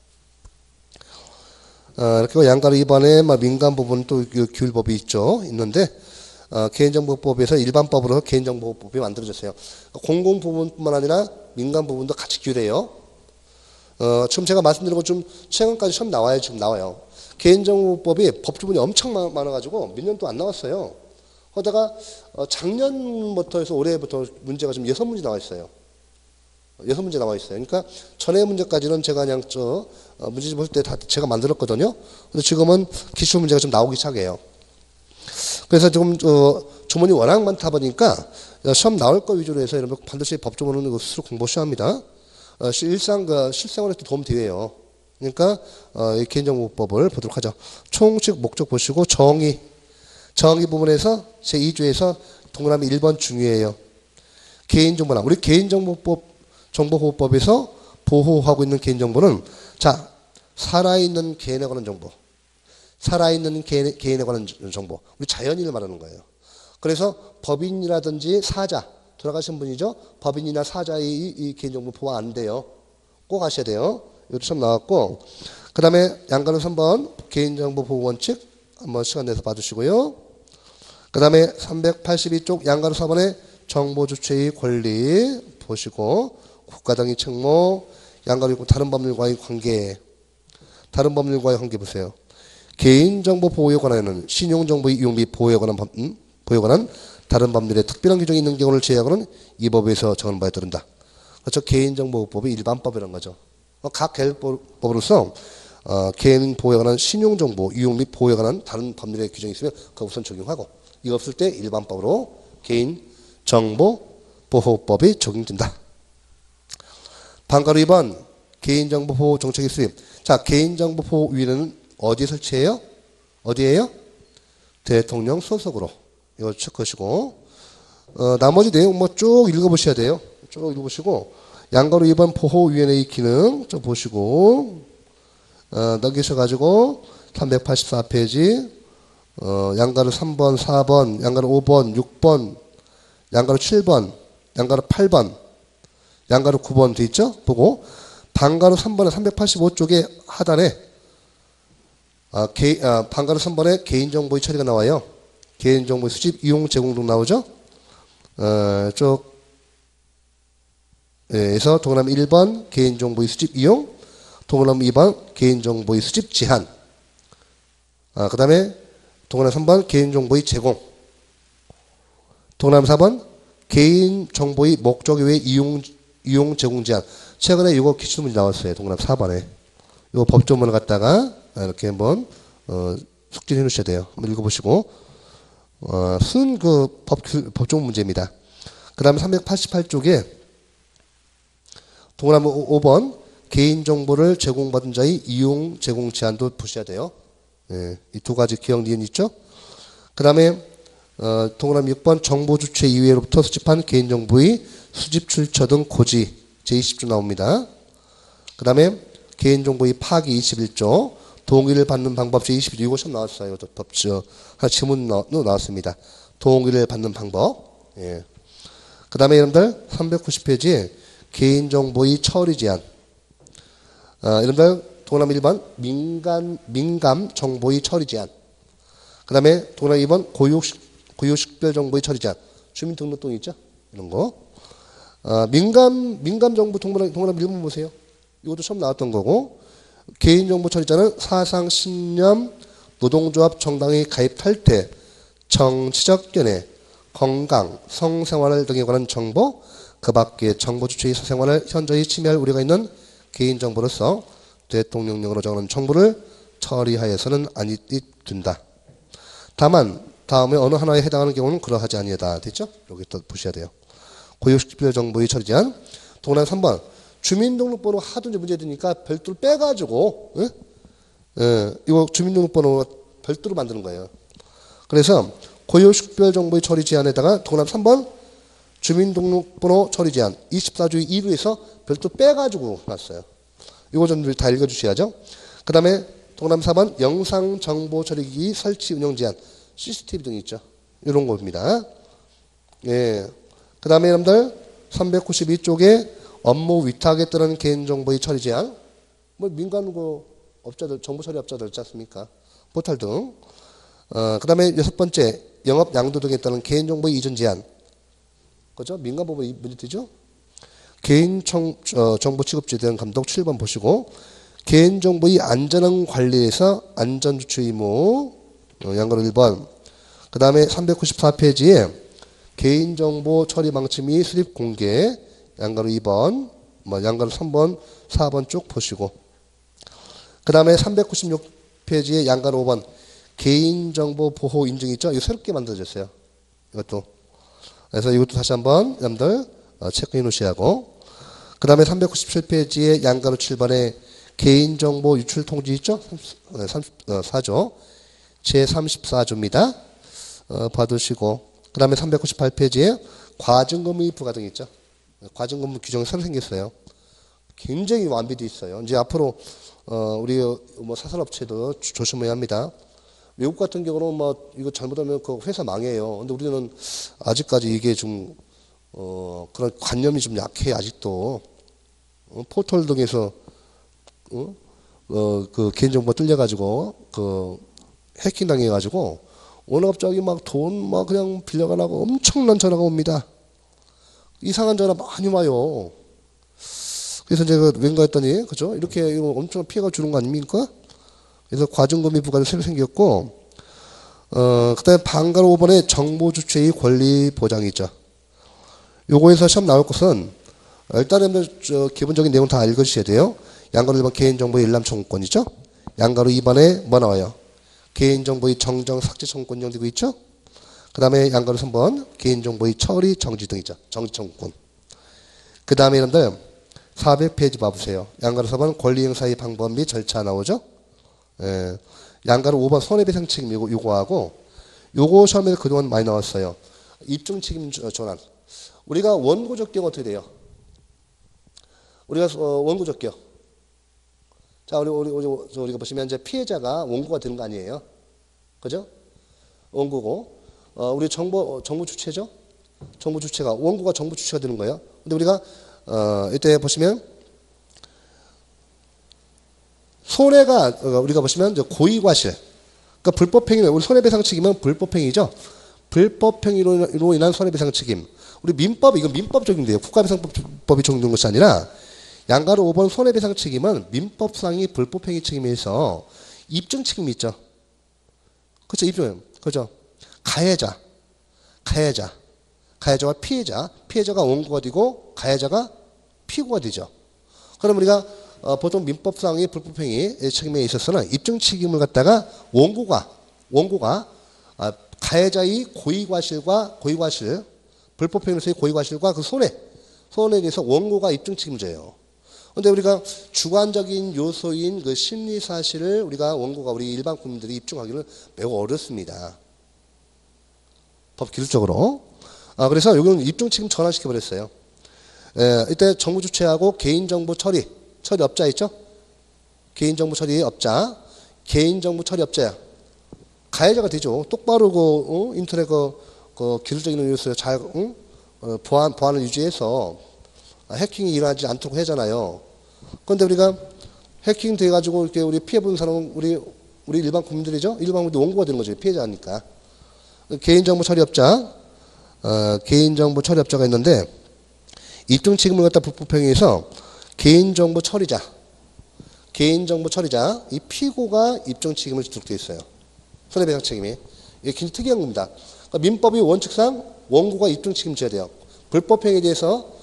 이렇게 양가로 입안에 민간 부분 또 규율법이 있는데, 개인정보법에서 일반법으로 개인정보법이 만들어졌어요. 공공 부분뿐만 아니라 민간 부분도 같이 규율해요. 지금 제가 말씀드린 것 좀 최근까지 처음 나와요. 지금 나와요. 개인정보법이 법조문이 엄청 많아가지고 몇 년 또 안 나왔어요. 거기다가 작년부터 해서 올해부터 문제가 지금 6문제 나와 있어요. 6문제 나와 있어요. 그러니까 전에 문제까지는 제가 그냥 문제집 볼 때 다 제가 만들었거든요. 근데 지금은 기출 문제가 좀 나오기 시작해요. 그래서 지금 조문이 워낙 많다 보니까 시험 나올 거 위주로 해서 여러분 반드시 법조문은 스스로 공부하셔야 합니다. 실생활에 도움 돼요. 그러니까 이 개인정보법을 보도록 하죠. 총칙 목적 보시고 정의 부분에서 제2조에서 동그라미 1번 중요해요. 개인정보란 우리 정보보호법에서 보호하고 있는 개인정보는 자 살아있는 개인에 관한 정보, 살아있는 개인에 관한 정보, 우리 자연인을 말하는 거예요. 그래서 법인이라든지 사자, 돌아가신 분이죠. 법인이나 사자의 이 개인정보 보호 안 돼요. 꼭 하셔야 돼요. 이것도 좀 나왔고, 그 다음에 양가는 3번 개인정보 보호 원칙 한번 시간 내서 봐주시고요. 그 다음에 382쪽 양가는 4번에 정보 주체의 권리 보시고, 국가 등의 책무, 양가로 있고 다른 법률과의 관계 보세요. 개인정보 보호에 관하여는 신용정보의 이용 및 보호에 관한 다른 법률에 특별한 규정이 있는 경우를 제외하고는 이 법에서 정한 바에 따른다. 그렇죠. 개인정보법이 일반법이라는 거죠. 각 개인법으로서 개인 보호에 관한 신용정보 이용 및 보호에 관한 다른 법률의 규정이 있으면 그거 우선 적용하고 이거 없을 때 일반법으로 개인정보보호법이 적용된다. 방가로 2번 개인정보보호 정책의 수립. 자, 개인정보보호위원회는 어디에 설치해요? 어디에요? 대통령 소속으로. 이거 체크하시고 나머지 내용 뭐 쭉 읽어보셔야 돼요. 쭉 읽어보시고 양가로 2번 보호위원회의 기능 좀 보시고 넘기셔가지고 384페이지 양가로 3번, 4번, 양가로 5번, 6번, 양가로 7번, 양가로 8번, 양가로 9번 돼 있죠? 보고 방가로 3번에 385쪽에 하단에 방가로 3번에 개인정보의 처리가 나와요. 개인정보의 수집, 이용, 제공 등 나오죠? 에서 동그라미 1번 개인정보의 수집, 이용, 동그라미 2번 개인정보의 수집, 제한. 그 다음에 동그라미 3번 개인정보의 제공. 동그라미 4번 개인정보의 목적 외 이용, 제공, 제한. 최근에 이거 기출문제 나왔어요. 동그라미 4번에. 이거 법조문을 갖다가 이렇게 한번 숙지해 놓으셔야 돼요. 한번 읽어보시고 쓴 그 법조문 문제입니다. 그 다음에 388쪽에 동그라미 5번 개인정보를 제공받은 자의 이용, 제공 제한도 보셔야 돼요. 이 두 가지 기억 니은 있죠? 그 다음에 동그라미 6번 정보 주체 이외로부터 수집한 개인정보의 수집, 출처 등 고지 제20조 나옵니다. 그 다음에 개인정보의 파기 21조 동의를 받는 방법 제21조 이거 좀 나왔어요. 법조 지문도 나왔습니다. 동의를 받는 방법. 그 다음에 여러분들 390페이지에 개인정보의 처리 제한. 여러분들 동그라미 1번 민감 정보의 처리 제한. 그 다음에 동그라미 2번 고유식별 정보의 처리 제한. 주민등록증 있죠? 이런 거. 민감 정보 동그라미 1번 보세요. 이것도 처음 나왔던 거고. 개인정보 처리자는 사상, 신념, 노동조합, 정당에 가입할 때 정치적 견해, 건강, 성생활 등에 관한 정보, 그 밖에 정보 주체의 사생활을 현저히 침해할 우려가 있는 개인정보로서 대통령령으로 정하는 정보를 처리하여서는 아니 된다. 다만 다음에 어느 하나에 해당하는 경우는 그러하지 아니하다. 됐죠? 여기 또 보셔야 돼요. 고유식별 정보의 처리 제한. 동그라미 3번 주민등록번호 하도 문제 되니까 별도로 빼가지고 이거 주민등록번호 별도로 만드는 거예요. 그래서 고유식별 정보의 처리 제한에다가 동그라미 3번 주민등록번호 처리 제한 24조의 2부에서 별도로 빼가지고 놨어요. 이거 좀 다 읽어주셔야죠. 그 다음에 동그라미 4번 영상정보 처리기기 설치 운영 제한 CCTV 등이 있죠. 이런 겁니다. 그 다음에 여러분들 392쪽에 업무 위탁에 따른 개인정보의 처리 제한, 뭐 민간 업자들, 정보 처리 업자들 있지 않습니까? 포털 등. 그 다음에 6번째 영업 양도 등에 따른 개인정보의 이전 제한. 그죠? 민간법에 문제 되죠? 개인정보 취급지에 대한 감독 7번 보시고, 개인정보의 안전한 관리에서 안전주체 의무, 양가로 1번. 그 다음에 394페이지에 개인정보 처리 방침 및 수립 공개 양가로 2번, 양가로 3번, 4번 쭉 보시고 그 다음에 396페이지에 양가로 5번 개인정보 보호 인증 있죠? 이거 새롭게 만들어졌어요. 이것도. 그래서 이것도 다시 한번 여러분들 체크해 놓으셔야 하고 그 다음에 397페이지에 양가로 7번에 개인정보 유출 통지 있죠? 34조 제34조입니다. 받으시고 그 다음에 398페이지에 과징금의 부과등 있죠? 과징금 규정이 새로 생겼어요. 굉장히 완비되어 있어요. 이제 앞으로 우리 뭐 사설업체도 조심해야 합니다. 외국 같은 경우는 뭐 이거 잘못하면 그 회사 망해요. 근데 우리는 아직까지 이게 좀 그런 관념이 좀 약해 아직도. 포털 등에서 그 개인정보 뚫려가지고 그 해킹 당해가지고 어느 갑자기 막 돈 막 그냥 빌려가라고 엄청난 전화가 옵니다. 이상한 전화 많이 와요. 그래서 제가 왠가 했더니 그죠? 이렇게 엄청 피해가 주는 거 아닙니까? 그래서 과징금이 부과가 새로 생겼고 그다음에 방가로 5번에 정보 주체의 권리 보장이 있죠. 요거에서 시험 나올 것은 일단은 기본적인 내용 다 읽으셔야 돼요. 양가로 1번 개인정보의 일람 청구권이죠. 양가로 2번에 뭐 나와요? 개인정보의 정정 삭제 청구권 되고 있죠. 그 다음에 양가로 3번 개인정보의 처리 정지 등 있죠. 정지 청구권. 그 다음에 여러분들 400페이지 봐보세요. 양가로 4번 권리 행사의 방법 및 절차 나오죠. 예. 양가로 5번 손해배상 책임 요거하고 요거 시험에 그동안 많이 나왔어요. 입증 책임 전환. 우리가 원고적 경우 어떻게 돼요? 우리가 원고적 경우. 자, 우리가 보시면 이제 피해자가 원고가 되는 거 아니에요? 그죠? 원고고. 우리 정보 주체죠? 정보 주체가, 원고가 정보 주체가 되는 거예요. 근데 우리가, 이때 보시면, 손해가, 우리가 보시면 고의과실. 그러니까 불법행위, 우리 손해배상 책임은 불법행위죠? 불법행위로 인한 손해배상 책임. 우리 민법, 이건 민법 적용돼요. 국가배상법이 적용된 것이 아니라, 양가로 5번 손해배상 책임은 민법상의 불법행위 책임에 있어 입증 책임이 있죠. 그렇죠? 입증. 그죠? 가해자와 피해자가 원고가 되고 가해자가 피고가 되죠. 그럼 우리가 보통 민법상의 불법행위 책임에 있어서는 입증 책임을 갖다가 원고가 가해자의 고의과실, 불법행위로서의 고의과실과 그 손해에 대해서 원고가 입증 책임을 져요. 근데 우리가 주관적인 요소인 그 심리 사실을 원고가 우리 일반 국민들이 입증하기는 매우 어렵습니다. 법 기술적으로. 그래서 여기는 입증 책임 전환시켜 버렸어요. 이때 정부 주체하고 개인정보 처리업자 있죠? 개인정보 처리업자, 개인정보 처리업자야. 가해자가 되죠. 똑바로 인터넷 그 기술적인 요소를 잘 보안을 유지해서 해킹이 일어나지 않도록 하잖아요. 그런데 우리가 해킹 돼가지고 이렇게 우리 피해본 사람은 우리 일반 국민들이죠. 일반 국민들 원고가 되는 거죠. 피해자니까. 개인정보 처리업자가 있는데 입증 책임을 갖다 불법행위해서 개인정보 처리자 이 피고가 입증 책임을 지도록 되어 있어요. 손해배상 책임이. 이게 굉장히 특이한 겁니다. 그러니까 민법의 원칙상 원고가 입증 책임져야 돼요. 불법행위에 대해서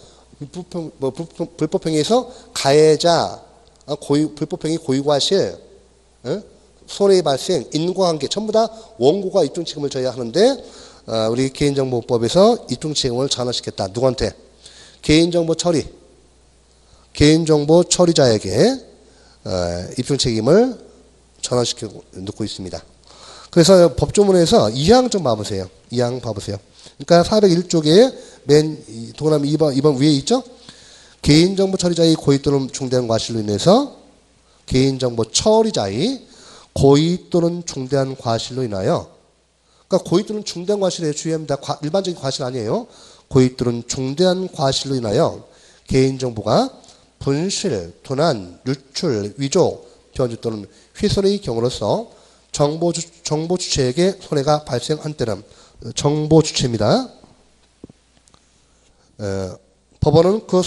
불법행위에서 가해자, 불법행위 고의과실, 손해의 발생, 인과관계 전부 다 원고가 입증 책임을 져야 하는데 우리 개인정보법에서 입증 책임을 전환시켰다. 누구한테? 개인정보 처리자에게 입증 책임을 전환시켜 놓고 있습니다. 그래서 법조문에서 2항 좀 봐보세요. 2항 봐보세요. 그러니까 401쪽에 맨 동그라미 2번 위에 있죠? 개인정보 처리자의 고의 또는 중대한 과실로 인해서 개인정보 처리자의 고의 또는 중대한 과실로 인하여 그러니까 고의 또는 중대한 과실에 주의합니다. 일반적인 과실 아니에요. 고의 또는 중대한 과실로 인하여 개인정보가 분실, 도난, 유출, 위조, 변조 또는 훼손의 경우로서 정보 주체에게 손해가 발생한 때는 정보 주체입니다. 법원은 그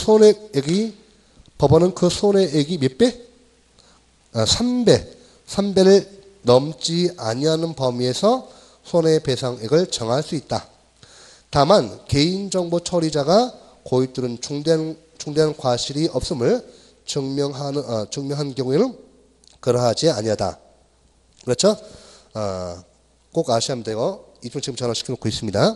손해액이 몇 배? 3배를 넘지 아니하는 범위에서 손해배상액을 정할 수 있다. 다만 개인정보 처리자가 고의 또는 중대한 과실이 없음을 증명한 경우에는 그러하지 아니하다. 그렇죠? 꼭 아셔야 합니다. 이거 이쪽 지금 전환시켜놓고 있습니다.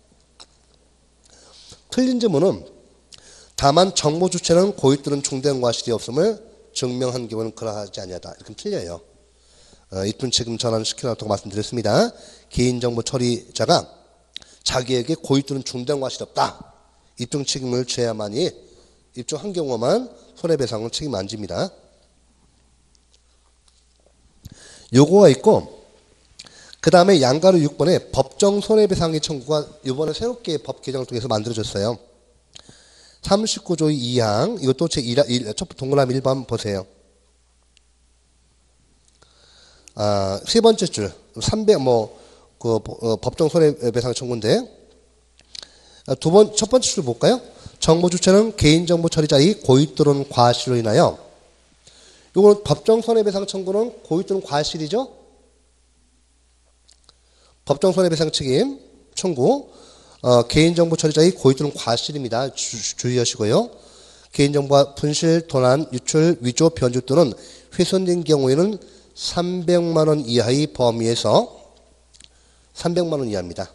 틀린 지문은 다만 정보 주체는 고의 또는 중대한 과실이 없음을 증명한 경우는 그러하지 아니하다. 이렇게 틀려요. 이쁜 지금 전환시켜놨다고 말씀드렸습니다. 개인정보 처리자가 자기에게 고의 또는 중대한 과실이 없다. 입증 책임을 져야만이 입증한 경우만 손해배상은 책임 안 집니다. 요거가 있고 그 다음에 양가로 6번에 법정 손해배상의 청구가 이번에 새롭게 법 개정을 통해서 만들어졌어요. 39조 2항 이것도 첫 동그라미 1번 보세요. 세 번째 줄 300 법정 손해배상 청구인데 첫 번째 줄 볼까요? 정보 주체는 개인정보 처리자의 고의 또는 과실로 인하여 이거는 법정 손해배상 청구는 고의 또는 과실이죠? 법정 손해배상 책임 청구 개인정보 처리자의 고의 또는 과실입니다. 주의하시고요. 개인정보가 분실, 도난, 유출, 위조, 변조 또는 훼손된 경우에는 300만 원 이하의 범위에서 300만 원 이하입니다.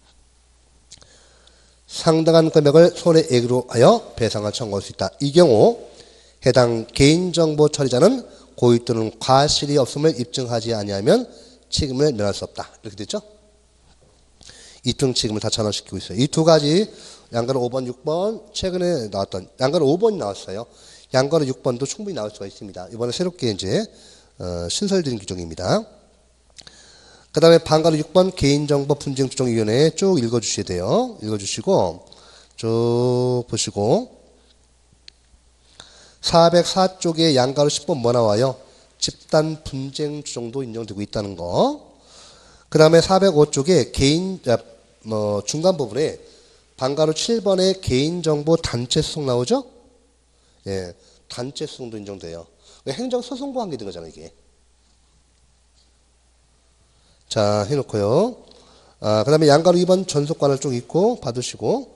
상당한 금액을 손해액으로 하여 배상을 청구할 수 있다. 이 경우 해당 개인정보 처리자는 고의 또는 과실이 없음을 입증하지 아니하면 책임을 면할 수 없다. 이렇게 됐죠? 입증 책임을 다 전환시키고 있어요. 이 두 가지 양가로 5번, 6번 최근에 나왔던 양가로 5번이 나왔어요. 양가로 6번도 충분히 나올 수가 있습니다. 이번에 새롭게 이제 신설된 규정입니다. 그 다음에 반가로 6번 개인정보 분쟁조정위원회 쭉 읽어주셔야 돼요. 읽어주시고 쭉 보시고 404쪽에 양가로 10번 뭐 나와요? 집단 분쟁조정도 인정되고 있다는 거. 그 다음에 405쪽에 중간 부분에 반가로 7번에 개인정보 단체 소송 나오죠? 예, 단체 소송도 인정돼요. 행정소송과 관계된 거잖아요, 이게. 자, 해놓고요. 그 다음에 양가로 2번 전속관을 쭉 읽고 받으시고,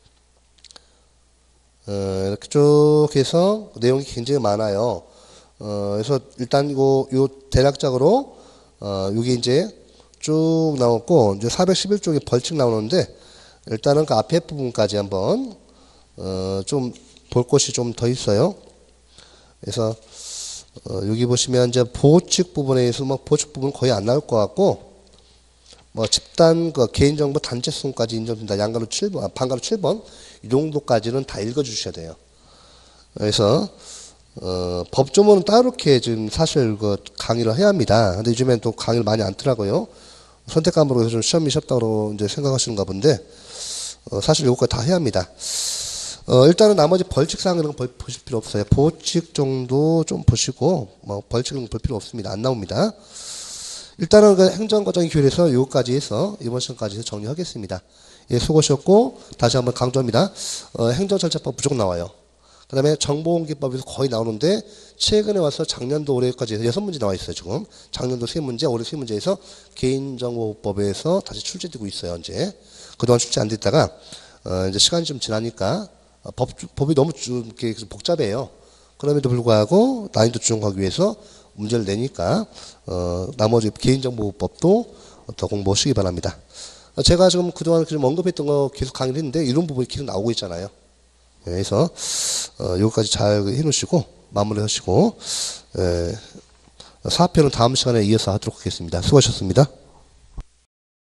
이렇게 쭉 해서 내용이 굉장히 많아요. 그래서 일단 요 대략적으로, 여기 이제 쭉 나왔고, 이제 411쪽에 벌칙 나오는데, 일단은 그 앞에 부분까지 한번, 좀 볼 것이 좀 더 있어요. 그래서, 여기 보시면 이제 보칙 부분에서 보칙 부분 거의 안 나올 것 같고, 집단 개인정보 단체 소송까지 인정된다. 양가로 7번, 반가로 7번 이 정도까지는 다 읽어주셔야 돼요. 그래서 법조문은 따로 이렇게 지금 사실 강의를 해야 합니다. 근데 요즘엔 또 강의를 많이 안 더라고요. 선택 과목으로 좀 시험이 쉽다고 이제 생각하시는가 본데 사실 요거까지 다 해야 합니다. 일단은 나머지 벌칙 사항 이런 거 보실 필요 없어요. 보칙 정도 좀 보시고 벌칙은 볼 필요 없습니다. 안 나옵니다. 일단은 그 행정과정의 교율에서 요거까지 해서 이번 시간까지 해서 정리하겠습니다. 예, 수고하셨고 다시 한번 강조합니다. 행정절차법 무조건 나와요. 그 다음에 정보공개법에서 거의 나오는데 최근에 와서 작년도 올해까지 해서 6문제 나와 있어요. 지금 작년도 3문제, 올해 3문제에서 개인정보법에서 다시 출제되고 있어요. 이제 그동안 출제 안 됐다가 이제 시간이 좀 지나니까 법이 너무 좀 이렇게 복잡해요. 그럼에도 불구하고 난이도 조정하기 위해서 문제를 내니까 나머지 개인정보법도 더 공부하시기 바랍니다. 제가 지금 그동안 좀 언급했던 거 계속 강의를 했는데 이런 부분이 계속 나오고 있잖아요. 그래서 여기까지 잘 해놓으시고 마무리하시고 사업편은 다음 시간에 이어서 하도록 하겠습니다. 수고하셨습니다.